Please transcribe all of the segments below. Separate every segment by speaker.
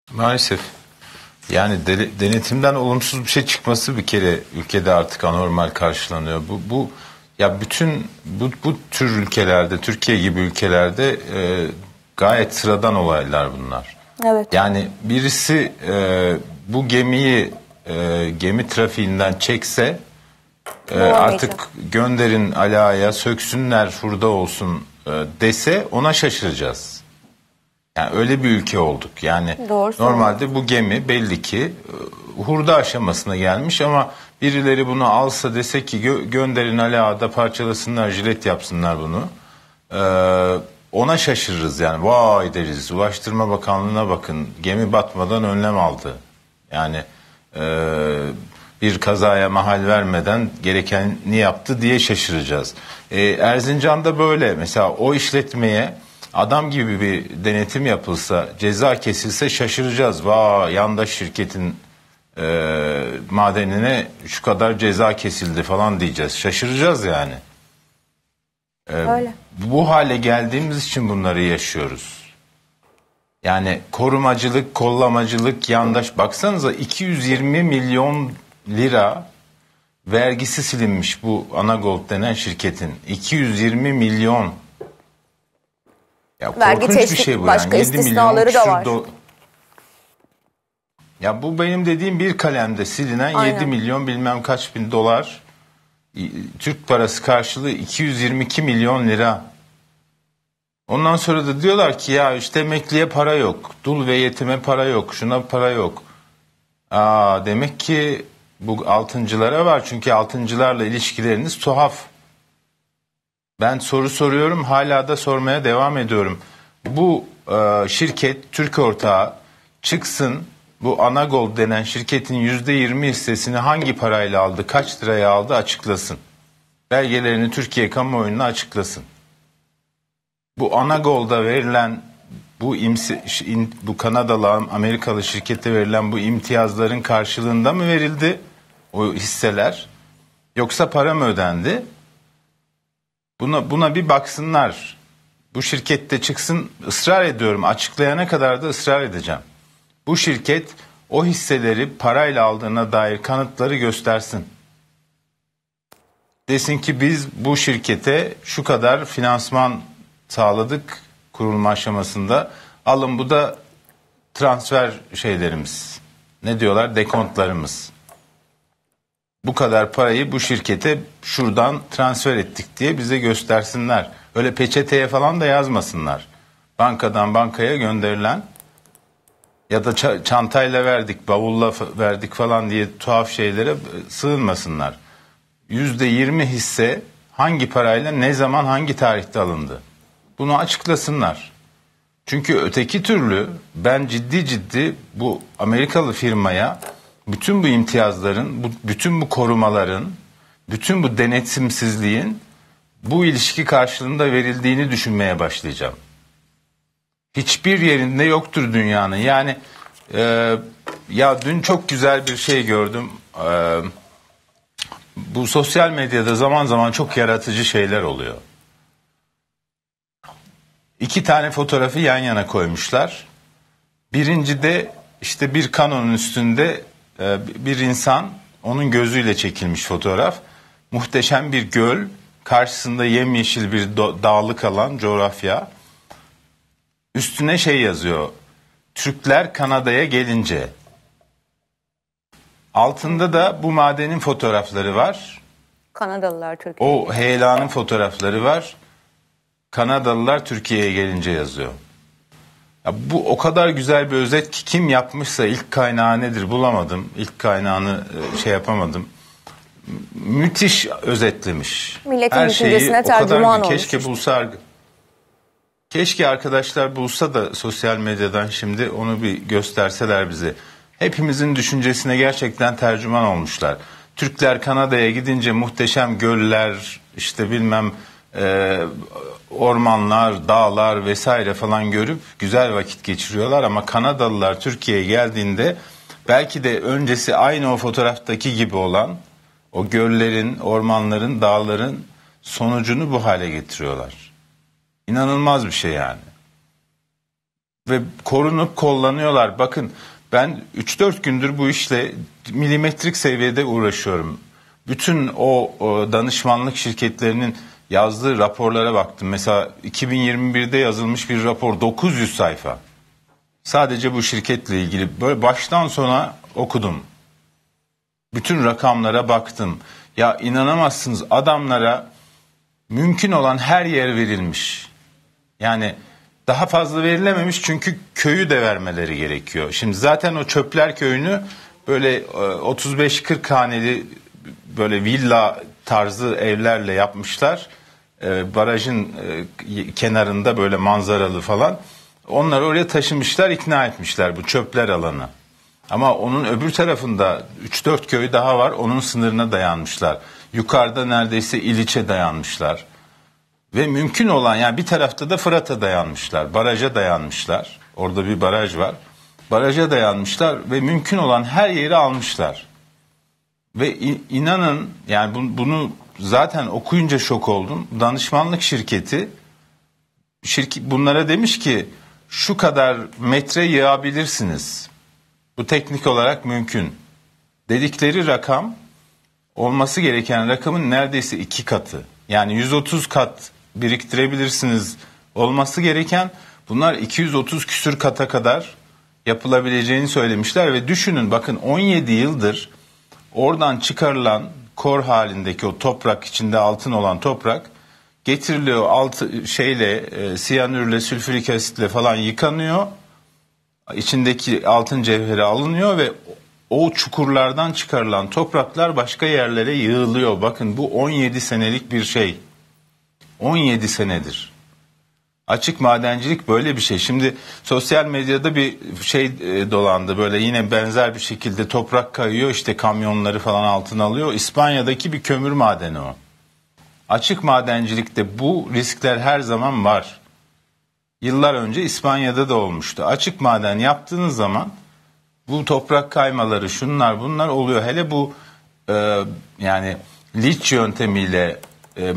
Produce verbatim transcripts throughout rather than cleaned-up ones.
Speaker 1: Maalesef. Yani de, denetimden olumsuz bir şey çıkması bir kere ülkede artık anormal karşılanıyor. Bu, bu ya bütün bu, bu tür ülkelerde, Türkiye gibi ülkelerde e, gayet sıradan olaylar bunlar.
Speaker 2: Evet.
Speaker 1: Yani birisi e, bu gemiyi e, gemi trafiğinden çekse e, artık gönderin alaya, söksünler, hurda olsun e, dese ona şaşıracağız. Yani öyle bir ülke olduk. Yani
Speaker 2: Doğru
Speaker 1: normalde bu gemi belli ki hurda aşamasına gelmiş ama birileri bunu alsa dese ki gö- gönderin alada parçalasınlar, jilet yapsınlar bunu. Ee, ona şaşırırız yani. Vay deriz. Ulaştırma Bakanlığı'na bakın. Gemi batmadan önlem aldı. Yani e, bir kazaya mahal vermeden gerekeni yaptı diye şaşıracağız. Ee, Erzincan'da böyle. Mesela o işletmeye adam gibi bir denetim yapılsa, ceza kesilse şaşıracağız. Vay, yandaş şirketin e, madenine şu kadar ceza kesildi falan diyeceğiz. Şaşıracağız yani. E,
Speaker 2: Öyle.
Speaker 1: bu hale geldiğimiz için bunları yaşıyoruz. Yani korumacılık, kollamacılık, yandaş. Baksanıza iki yüz yirmi milyon lira vergisi silinmiş bu Anagold denen şirketin. iki yüz yirmi milyon. Ya
Speaker 2: Vergi
Speaker 1: korkunç bir
Speaker 2: teşvik,
Speaker 1: şey bu
Speaker 2: başka
Speaker 1: yani.
Speaker 2: istisnaları da var.
Speaker 1: Do- ya bu benim dediğim bir kalemde silinen
Speaker 2: Aynen.
Speaker 1: yedi milyon bilmem kaç bin dolar. Türk parası karşılığı iki yüz yirmi iki milyon lira. Ondan sonra da diyorlar ki ya işte emekliye para yok. Dul ve yetime para yok. Şuna para yok. Aa, demek ki bu altıncılara var. Çünkü altıncılarla ilişkileriniz tuhaf. Ben soru soruyorum, hala da sormaya devam ediyorum. Bu e, şirket, Türk ortağı çıksın, bu Anagold denen şirketin yüzde yirmi hissesini hangi parayla aldı, kaç liraya aldı açıklasın. Belgelerini Türkiye kamuoyuna açıklasın. Bu Anagold'a verilen, bu imsi, bu Kanadalı, Amerikalı şirkete verilen bu imtiyazların karşılığında mı verildi o hisseler? Yoksa para mı ödendi? Buna, buna bir baksınlar. Bu şirkette çıksın, ısrar ediyorum, açıklayana kadar da ısrar edeceğim. Bu şirket o hisseleri parayla aldığına dair kanıtları göstersin. Desin ki biz bu şirkete şu kadar finansman sağladık kurulma aşamasında. Alın bu da transfer şeylerimiz. Ne diyorlar? Dekontlarımız. Bu kadar parayı bu şirkete şuradan transfer ettik diye bize göstersinler. Öyle peçeteye falan da yazmasınlar. Bankadan bankaya gönderilen ya da çantayla verdik, bavulla verdik falan diye tuhaf şeylere sığınmasınlar. Yüzde yirmi hisse hangi parayla, ne zaman, hangi tarihte alındı? Bunu açıklasınlar. Çünkü öteki türlü ben ciddi ciddi bu Amerikalı firmaya bütün bu imtiyazların, bu, bütün bu korumaların, bütün bu denetimsizliğin bu ilişki karşılığında verildiğini düşünmeye başlayacağım. Hiçbir yerinde yoktur dünyanın. Yani e, ya dün çok güzel bir şey gördüm. E, bu sosyal medyada zaman zaman çok yaratıcı şeyler oluyor. İki tane fotoğrafı yan yana koymuşlar. Birincide işte bir kanonun üstünde bir insan, onun gözüyle çekilmiş fotoğraf. Muhteşem bir göl, karşısında yemyeşil bir dağlık alan, coğrafya. Üstüne şey yazıyor: Türkler Kanada'ya gelince. Altında da bu madenin fotoğrafları var.
Speaker 2: Kanadalılar Türkiye'ye.
Speaker 1: O heyelanın fotoğrafları var. Kanadalılar Türkiye'ye gelince yazıyor. Ya bu o kadar güzel bir özet ki, kim yapmışsa, ilk kaynağı nedir bulamadım. İlk kaynağını şey yapamadım. Müthiş özetlemiş.
Speaker 2: Milletin
Speaker 1: her şeyi
Speaker 2: düşüncesine
Speaker 1: o kadar
Speaker 2: tercüman olmuş.
Speaker 1: Keşke
Speaker 2: işte.
Speaker 1: bulsa, keşke arkadaşlar bulsa da sosyal medyadan şimdi onu bir gösterseler bize. Hepimizin düşüncesine gerçekten tercüman olmuşlar. Türkler Kanada'ya gidince muhteşem göller, işte bilmem e, ormanlar, dağlar vesaire falan görüp güzel vakit geçiriyorlar, ama Kanadalılar Türkiye'ye geldiğinde belki de öncesi aynı o fotoğraftaki gibi olan o göllerin, ormanların, dağların sonucunu bu hale getiriyorlar. İnanılmaz bir şey yani. ve korunup kollanıyorlar. Bakın ben üç dört gündür bu işle milimetrik seviyede uğraşıyorum. Bütün o, o danışmanlık şirketlerinin yazdığı raporlara baktım. Mesela iki bin yirmi birde yazılmış bir rapor, dokuz yüz sayfa. Sadece bu şirketle ilgili böyle baştan sona okudum. Bütün rakamlara baktım. Ya inanamazsınız, adamlara mümkün olan her yer verilmiş. Yani daha fazla verilememiş çünkü köyü de vermeleri gerekiyor. Şimdi zaten o Çöpler Köyü'nü böyle otuz beş kırk haneli böyle villa tarzı evlerle yapmışlar. Barajın kenarında böyle manzaralı falan. Onları oraya taşımışlar, ikna etmişler bu çöpler alanı. Ama onun öbür tarafında üç dört köy daha var, onun sınırına dayanmışlar. Yukarıda neredeyse İliç'e dayanmışlar. Ve mümkün olan, yani bir tarafta da Fırat'a dayanmışlar, baraja dayanmışlar. Orada bir baraj var. Baraja dayanmışlar ve mümkün olan her yeri almışlar. Ve inanın, yani bunu zaten okuyunca şok oldum. Danışmanlık şirketi şirket bunlara demiş ki şu kadar metre yığabilirsiniz. Bu teknik olarak mümkün. Dedikleri rakam olması gereken rakamın neredeyse iki katı. Yani yüz otuz kat biriktirebilirsiniz olması gereken, bunlar iki yüz otuz küsür kata kadar yapılabileceğini söylemişler. Ve düşünün, bakın on yedi yıldır oradan çıkarılan kor halindeki o toprak, içinde altın olan toprak getiriliyor, altı şeyle e, siyanürle, sülfürik asitle falan yıkanıyor. İçindeki altın cevheri alınıyor ve o çukurlardan çıkarılan topraklar başka yerlere yığılıyor. Bakın bu on yedi senelik bir şey. on yedi senedir. Açık madencilik böyle bir şey. Şimdi sosyal medyada bir şey e, dolandı, böyle yine benzer bir şekilde toprak kayıyor, işte kamyonları falan altına alıyor. İspanya'daki bir kömür madeni o. Açık madencilikte bu riskler her zaman var. Yıllar önce İspanya'da da olmuştu. Açık maden yaptığınız zaman bu toprak kaymaları, şunlar bunlar oluyor. Hele bu e, yani liç yöntemiyle e,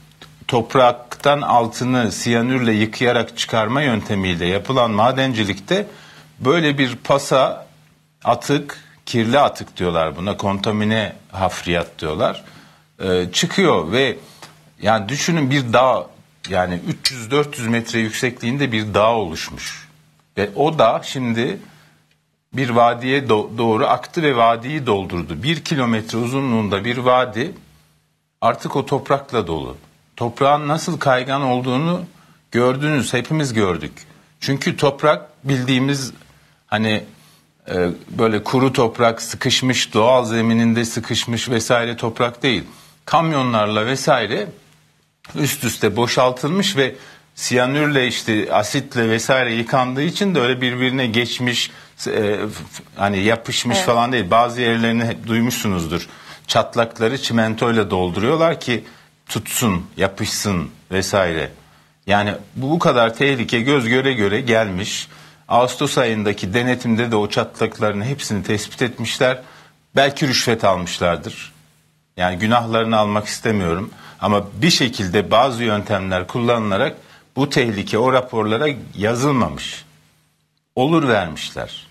Speaker 1: topraktan altını siyanürle yıkayarak çıkarma yöntemiyle yapılan madencilikte böyle bir pasa, atık, kirli atık diyorlar buna, kontamine hafriyat diyorlar, e, çıkıyor ve yani düşünün, bir dağ, yani üç yüz dört yüz metre yüksekliğinde bir dağ oluşmuş ve o dağ şimdi bir vadiye do- doğru aktı ve vadiyi doldurdu. Bir kilometre uzunluğunda bir vadi artık o toprakla dolu. Toprağın nasıl kaygan olduğunu gördünüz, hepimiz gördük. Çünkü toprak bildiğimiz hani e, böyle kuru toprak, sıkışmış, doğal zemininde sıkışmış vesaire toprak değil. Kamyonlarla vesaire üst üste boşaltılmış ve siyanürle, işte asitle vesaire yıkandığı için de öyle birbirine geçmiş, e, hani yapışmış evet. falan değil. Bazı yerlerini hep duymuşsunuzdur. Çatlakları çimentoyla dolduruyorlar ki tutsun, yapışsın vesaire. Yani bu, bu kadar tehlike göz göre göre gelmiş. Ağustos ayındaki denetimde de o çatlakların hepsini tespit etmişler. Belki rüşvet almışlardır. Yani günahlarını almak istemiyorum. Ama bir şekilde bazı yöntemler kullanılarak bu tehlike o raporlara yazılmamış. Olur vermişler.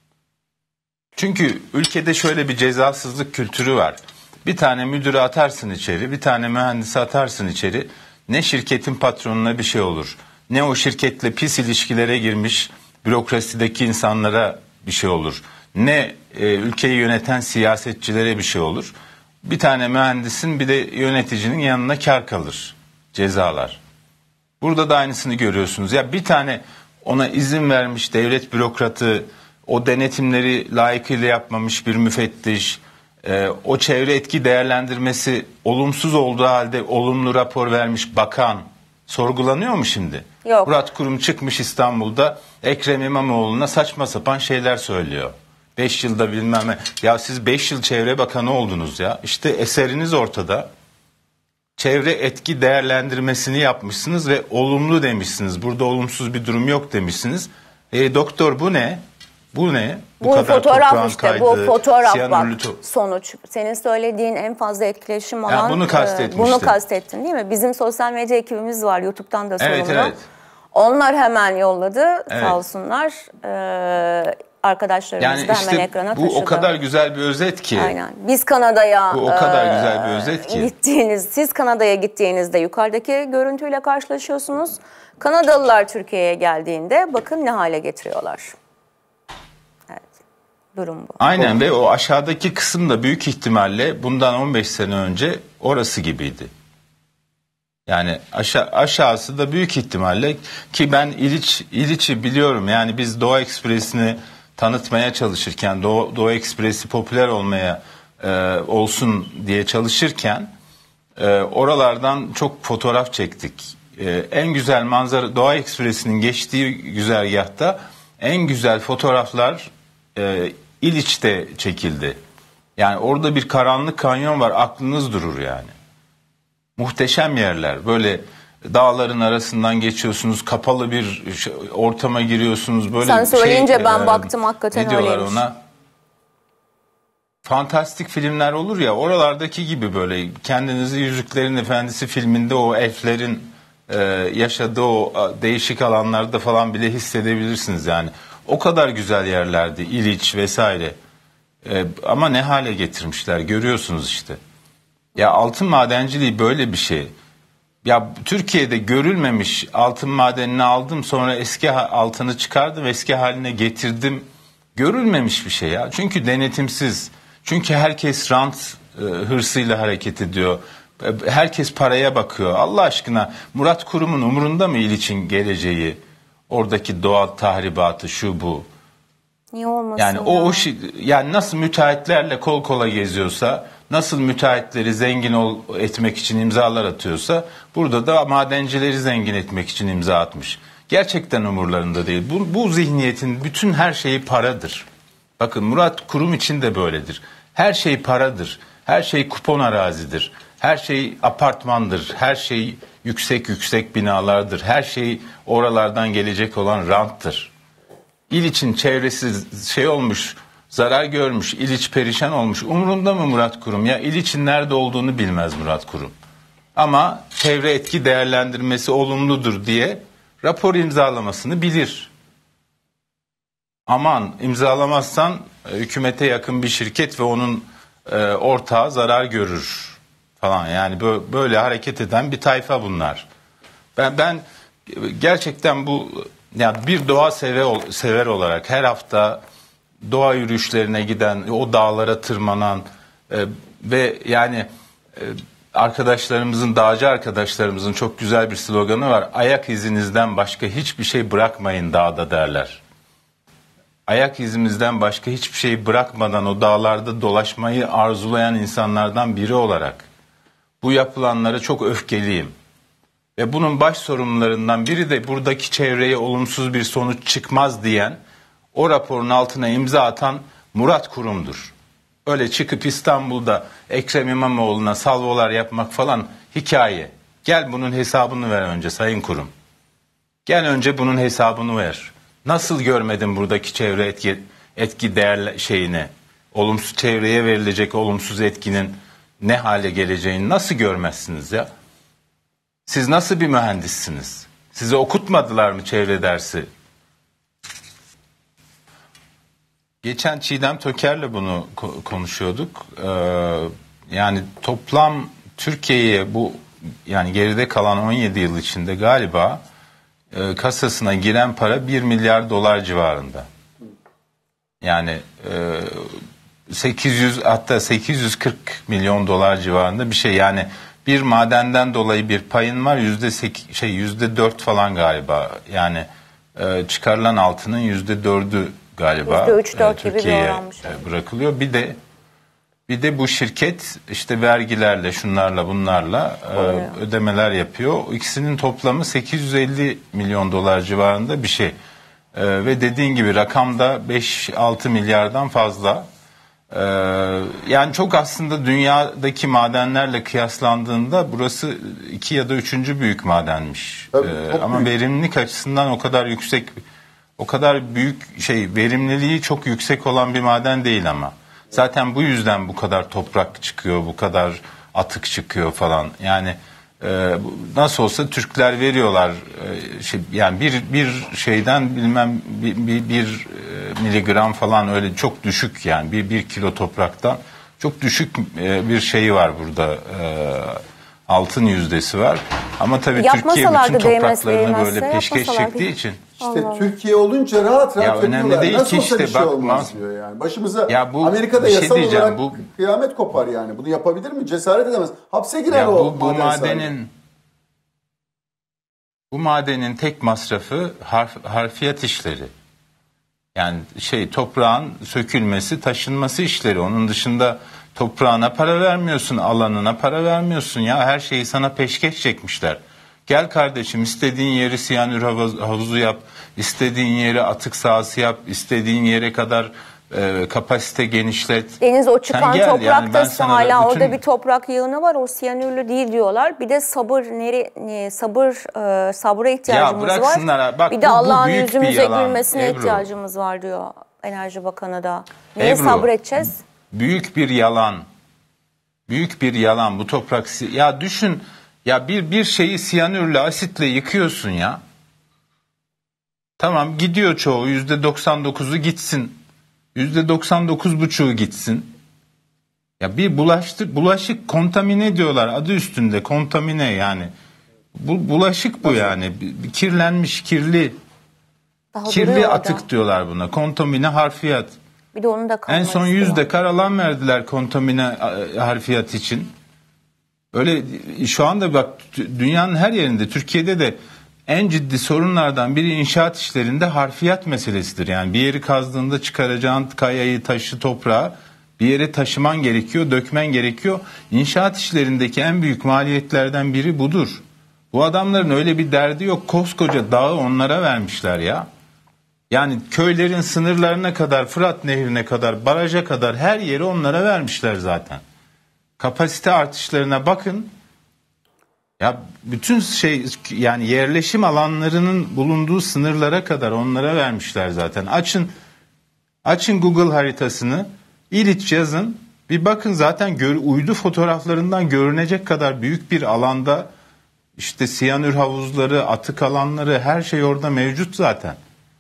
Speaker 1: Çünkü ülkede şöyle bir cezasızlık kültürü var. Bir tane müdürü atarsın içeri, bir tane mühendisi atarsın içeri. Ne şirketin patronuna bir şey olur, ne o şirketle pis ilişkilere girmiş bürokrasideki insanlara bir şey olur, ne e, ülkeyi yöneten siyasetçilere bir şey olur. Bir tane mühendisin, bir de yöneticinin yanına kar kalır, cezalar. Burada da aynısını görüyorsunuz. Ya bir tane ona izin vermiş devlet bürokratı, o denetimleri layıkıyla yapmamış bir müfettiş, e, o çevre etki değerlendirmesi olumsuz olduğu halde olumlu rapor vermiş bakan sorgulanıyor mu şimdi?
Speaker 2: Yok.
Speaker 1: Murat Kurum çıkmış İstanbul'da Ekrem İmamoğlu'na saçma sapan şeyler söylüyor. Beş yılda bilmem ne. Ya siz beş yıl çevre bakanı oldunuz ya. İşte eseriniz ortada. Çevre etki değerlendirmesini yapmışsınız ve olumlu demişsiniz. Burada olumsuz bir durum yok demişsiniz. E, doktor bu ne? Bu ne?
Speaker 2: Bu, bu
Speaker 1: kadar
Speaker 2: fotoğraf işte,
Speaker 1: kaydı,
Speaker 2: bu fotoğraf bak,
Speaker 1: to-
Speaker 2: sonuç. Senin söylediğin en fazla etkileşim alan,
Speaker 1: yani bunu kastetmiştim.
Speaker 2: Bunu kastettin değil mi? Bizim sosyal medya ekibimiz var, YouTube'dan da sorumlu.
Speaker 1: Evet, evet.
Speaker 2: Onlar hemen yolladı,
Speaker 1: Evet.
Speaker 2: sağ olsunlar. Ee, arkadaşlarımız
Speaker 1: Yani
Speaker 2: da
Speaker 1: işte
Speaker 2: hemen ekrana
Speaker 1: bu
Speaker 2: taşıdı.
Speaker 1: o kadar güzel bir özet ki.
Speaker 2: Aynen. Biz Kanada'ya
Speaker 1: Bu o kadar
Speaker 2: e,
Speaker 1: güzel bir özet ki.
Speaker 2: gittiğiniz, siz Kanada'ya gittiğinizde yukarıdaki görüntüyle karşılaşıyorsunuz. Kanadalılar Türkiye'ye geldiğinde bakın ne hale getiriyorlar. Evet. Durum bu.
Speaker 1: Aynen ve o aşağıdaki kısım da büyük ihtimalle bundan on beş sene önce orası gibiydi. Yani aşağı, aşağısı da büyük ihtimalle ki ben İliç İliç'i biliyorum. Yani biz Doğu Ekspresi'ni tanıtmaya çalışırken, Doğu, Doğu Ekspresi popüler olmaya e, olsun diye çalışırken e, oralardan çok fotoğraf çektik. E, en güzel manzara Doğu Ekspresi'nin geçtiği güzergahta en güzel fotoğraflar e, İliç'te çekildi. Yani orada bir karanlık kanyon var, aklınız durur yani. Muhteşem yerler. Böyle dağların arasından geçiyorsunuz, kapalı bir ortama giriyorsunuz. Böyle
Speaker 2: Sen söyleyince
Speaker 1: şey,
Speaker 2: ben
Speaker 1: e,
Speaker 2: baktım hakikaten
Speaker 1: ne diyorlar
Speaker 2: öyleymiş.
Speaker 1: ona? Fantastik filmler olur ya, oralardaki gibi böyle kendinizi Yüzüklerin Efendisi filminde o elflerin e, yaşadığı o değişik alanlarda falan bile hissedebilirsiniz yani. O kadar güzel yerlerdi, İliç vesaire. E, ama ne hale getirmişler görüyorsunuz işte. Ya altın madenciliği böyle bir şey. Ya Türkiye'de görülmemiş altın madenini aldım, sonra eski altını çıkardım, eski haline getirdim. Görülmemiş bir şey ya. Çünkü denetimsiz. Çünkü herkes rant e, hırsıyla hareket ediyor. E, herkes paraya bakıyor. Allah aşkına Murat Kurum'un umurunda mı İliç'in geleceği? Oradaki doğa tahribatı şu bu.
Speaker 2: Niye olmasın
Speaker 1: Yani
Speaker 2: ya?
Speaker 1: o, o şey, yani nasıl müteahhitlerle kol kola geziyorsa, nasıl müteahhitleri zengin ol, etmek için imzalar atıyorsa, burada da madencileri zengin etmek için imza atmış. Gerçekten umurlarında değil. Bu, bu zihniyetin bütün her şeyi paradır. Bakın Murat Kurum için de böyledir. Her şey paradır. Her şey kupon arazidir. Her şey apartmandır. Her şey yüksek yüksek binalardır. Her şey oralardan gelecek olan ranttır. İliç'in çevresi şey olmuş, zarar görmüş, İliç perişan olmuş. Umurunda mı Murat Kurum? Ya İliç'in nerede olduğunu bilmez Murat Kurum. Ama çevre etki değerlendirmesi olumludur diye rapor imzalamasını bilir. Aman imzalamazsan e, hükümete yakın bir şirket ve onun e, ortağı zarar görür falan. Yani böyle, böyle hareket eden bir tayfa bunlar. Ben ben gerçekten bu yani bir doğa sever, sever olarak her hafta doğa yürüyüşlerine giden, o dağlara tırmanan e, ve yani e, arkadaşlarımızın, dağcı arkadaşlarımızın çok güzel bir sloganı var. Ayak izinizden başka hiçbir şey bırakmayın dağda derler. Ayak izimizden başka hiçbir şey bırakmadan o dağlarda dolaşmayı arzulayan insanlardan biri olarak bu yapılanlara çok öfkeliyim. Ve bunun baş sorumlularından biri de buradaki çevreye olumsuz bir sonuç çıkmaz diyen, o raporun altına imza atan Murat Kurum'dur. Öyle çıkıp İstanbul'da Ekrem İmamoğlu'na salvolar yapmak falan hikaye. Gel bunun hesabını ver önce Sayın Kurum. Gel önce bunun hesabını ver. Nasıl görmedin buradaki çevre etki, etki değer şeyini, olumsuz çevreye verilecek olumsuz etkinin ne hale geleceğini nasıl görmezsiniz ya? Siz nasıl bir mühendissiniz? Size okutmadılar mı çevre dersi? Geçen Çiğdem Töker'le bunu konuşuyorduk. Ee, yani toplam Türkiye'ye bu yani geride kalan on yedi yıl içinde galiba e, kasasına giren para bir milyar dolar civarında. Yani e, sekiz yüz hatta sekiz yüz kırk milyon dolar civarında bir şey. Yani bir madenden dolayı bir payın var, yüzde sekiz, şey yüzde dört falan galiba. Yani e, çıkarılan altının yüzde dördü galiba
Speaker 2: yüzde üç dört
Speaker 1: e,
Speaker 2: gibi bir
Speaker 1: Türkiye'ye
Speaker 2: oranmış.
Speaker 1: e, bırakılıyor. Bir de bir de bu şirket işte vergilerle, şunlarla, bunlarla e, ödemeler yapıyor. İkisinin toplamı sekiz yüz elli milyon dolar civarında bir şey. E, ve dediğin gibi rakamda beş altı milyardan fazla. Ee, yani çok aslında dünyadaki madenlerle kıyaslandığında burası iki ya da üçüncü büyük madenmiş.
Speaker 3: Tabii,
Speaker 1: Ee, ama
Speaker 3: büyük.
Speaker 1: verimlilik açısından o kadar yüksek, o kadar büyük şey, verimliliği çok yüksek olan bir maden değil ama. Zaten bu yüzden bu kadar toprak çıkıyor, bu kadar atık çıkıyor falan. Yani Ee, nasıl olsa Türkler veriyorlar. Ee, şey, yani bir bir şeyden bilmem bir, bir, bir miligram falan, öyle çok düşük yani bir bir kilo topraktan çok düşük e, bir şeyi var burada. E, altın yüzdesi var. Ama tabii Türkiye bütün topraklarını böyle peşkeş çektiği için.
Speaker 3: İşte Allah. Türkiye olunca rahat rahat
Speaker 1: ya önemli değil
Speaker 3: nasıl
Speaker 1: ki işte
Speaker 3: bir şey
Speaker 1: bak,
Speaker 3: olmaz diyor yani. Başımıza
Speaker 1: ya bu,
Speaker 3: Amerika'da
Speaker 1: şey
Speaker 3: yasal olarak
Speaker 1: bu,
Speaker 3: kıyamet kopar yani. Bunu yapabilir mi? Cesaret edemez. Hapse girer o
Speaker 1: bu, bu
Speaker 3: maden
Speaker 1: madenin
Speaker 3: sahibi.
Speaker 1: Bu madenin tek masrafı harf, harfiyat işleri. Yani şey toprağın sökülmesi, taşınması işleri. Onun dışında toprağına para vermiyorsun, alanına para vermiyorsun ya. Her şeyi sana peşkeş çekmişler. Gel kardeşim, istediğin yeri siyanür havuzu yap, istediğin yeri atık sahası yap, istediğin yere kadar e, kapasite genişlet.
Speaker 2: Deniz o çıkan
Speaker 1: gel,
Speaker 2: topraktası
Speaker 1: yani
Speaker 2: hala
Speaker 1: bütün...
Speaker 2: orada bir toprak yığını var, o siyanürlü değil diyorlar. Bir de sabır nere, sabır e, sabıra ihtiyacımız
Speaker 1: ya
Speaker 2: var.
Speaker 1: Bak,
Speaker 2: bir de
Speaker 1: bu,
Speaker 2: Allah'ın
Speaker 1: bu
Speaker 2: yüzümüze gülmesine
Speaker 1: Ebru.
Speaker 2: ihtiyacımız var diyor Enerji Bakanı da. Neye
Speaker 1: Ebru,
Speaker 2: sabredeceğiz?
Speaker 1: Büyük bir yalan. Büyük bir yalan bu toprak. Ya düşün, ya bir bir şeyi siyanürle, asitle yıkıyorsun ya. Tamam, gidiyor çoğu, yüzde doksan dokuzu gitsin. Yüzde doksan dokuz buçuğu gitsin. Ya bir bulaştı, bulaşık kontamine diyorlar, adı üstünde kontamine yani. Bu bulaşık bu Nasıl? yani. Bir, bir kirlenmiş, kirli. Daha kirli atık orada. Diyorlar buna. Kontamine harfiyat.
Speaker 2: Bir de onu da
Speaker 1: en son yüz dekar alan verdiler kontamine harfiyat için. Öyle şu anda bak, dünyanın her yerinde, Türkiye'de de en ciddi sorunlardan biri inşaat işlerinde harfiyat meselesidir. Yani bir yeri kazdığında çıkaracağın kayayı, taşı, toprağı bir yere taşıman gerekiyor, dökmen gerekiyor. İnşaat işlerindeki en büyük maliyetlerden biri budur. Bu adamların öyle bir derdi yok. Koskoca dağı onlara vermişler ya. Yani köylerin sınırlarına kadar, Fırat Nehri'ne kadar, baraja kadar her yeri onlara vermişler zaten. Kapasite artışlarına bakın. Ya bütün şey, yani yerleşim alanlarının bulunduğu sınırlara kadar onlara vermişler zaten. Açın açın Google haritasını, İliç yazın. Bir bakın zaten gör, uydu fotoğraflarından görünecek kadar büyük bir alanda işte siyanür havuzları, atık alanları, her şey orada mevcut zaten.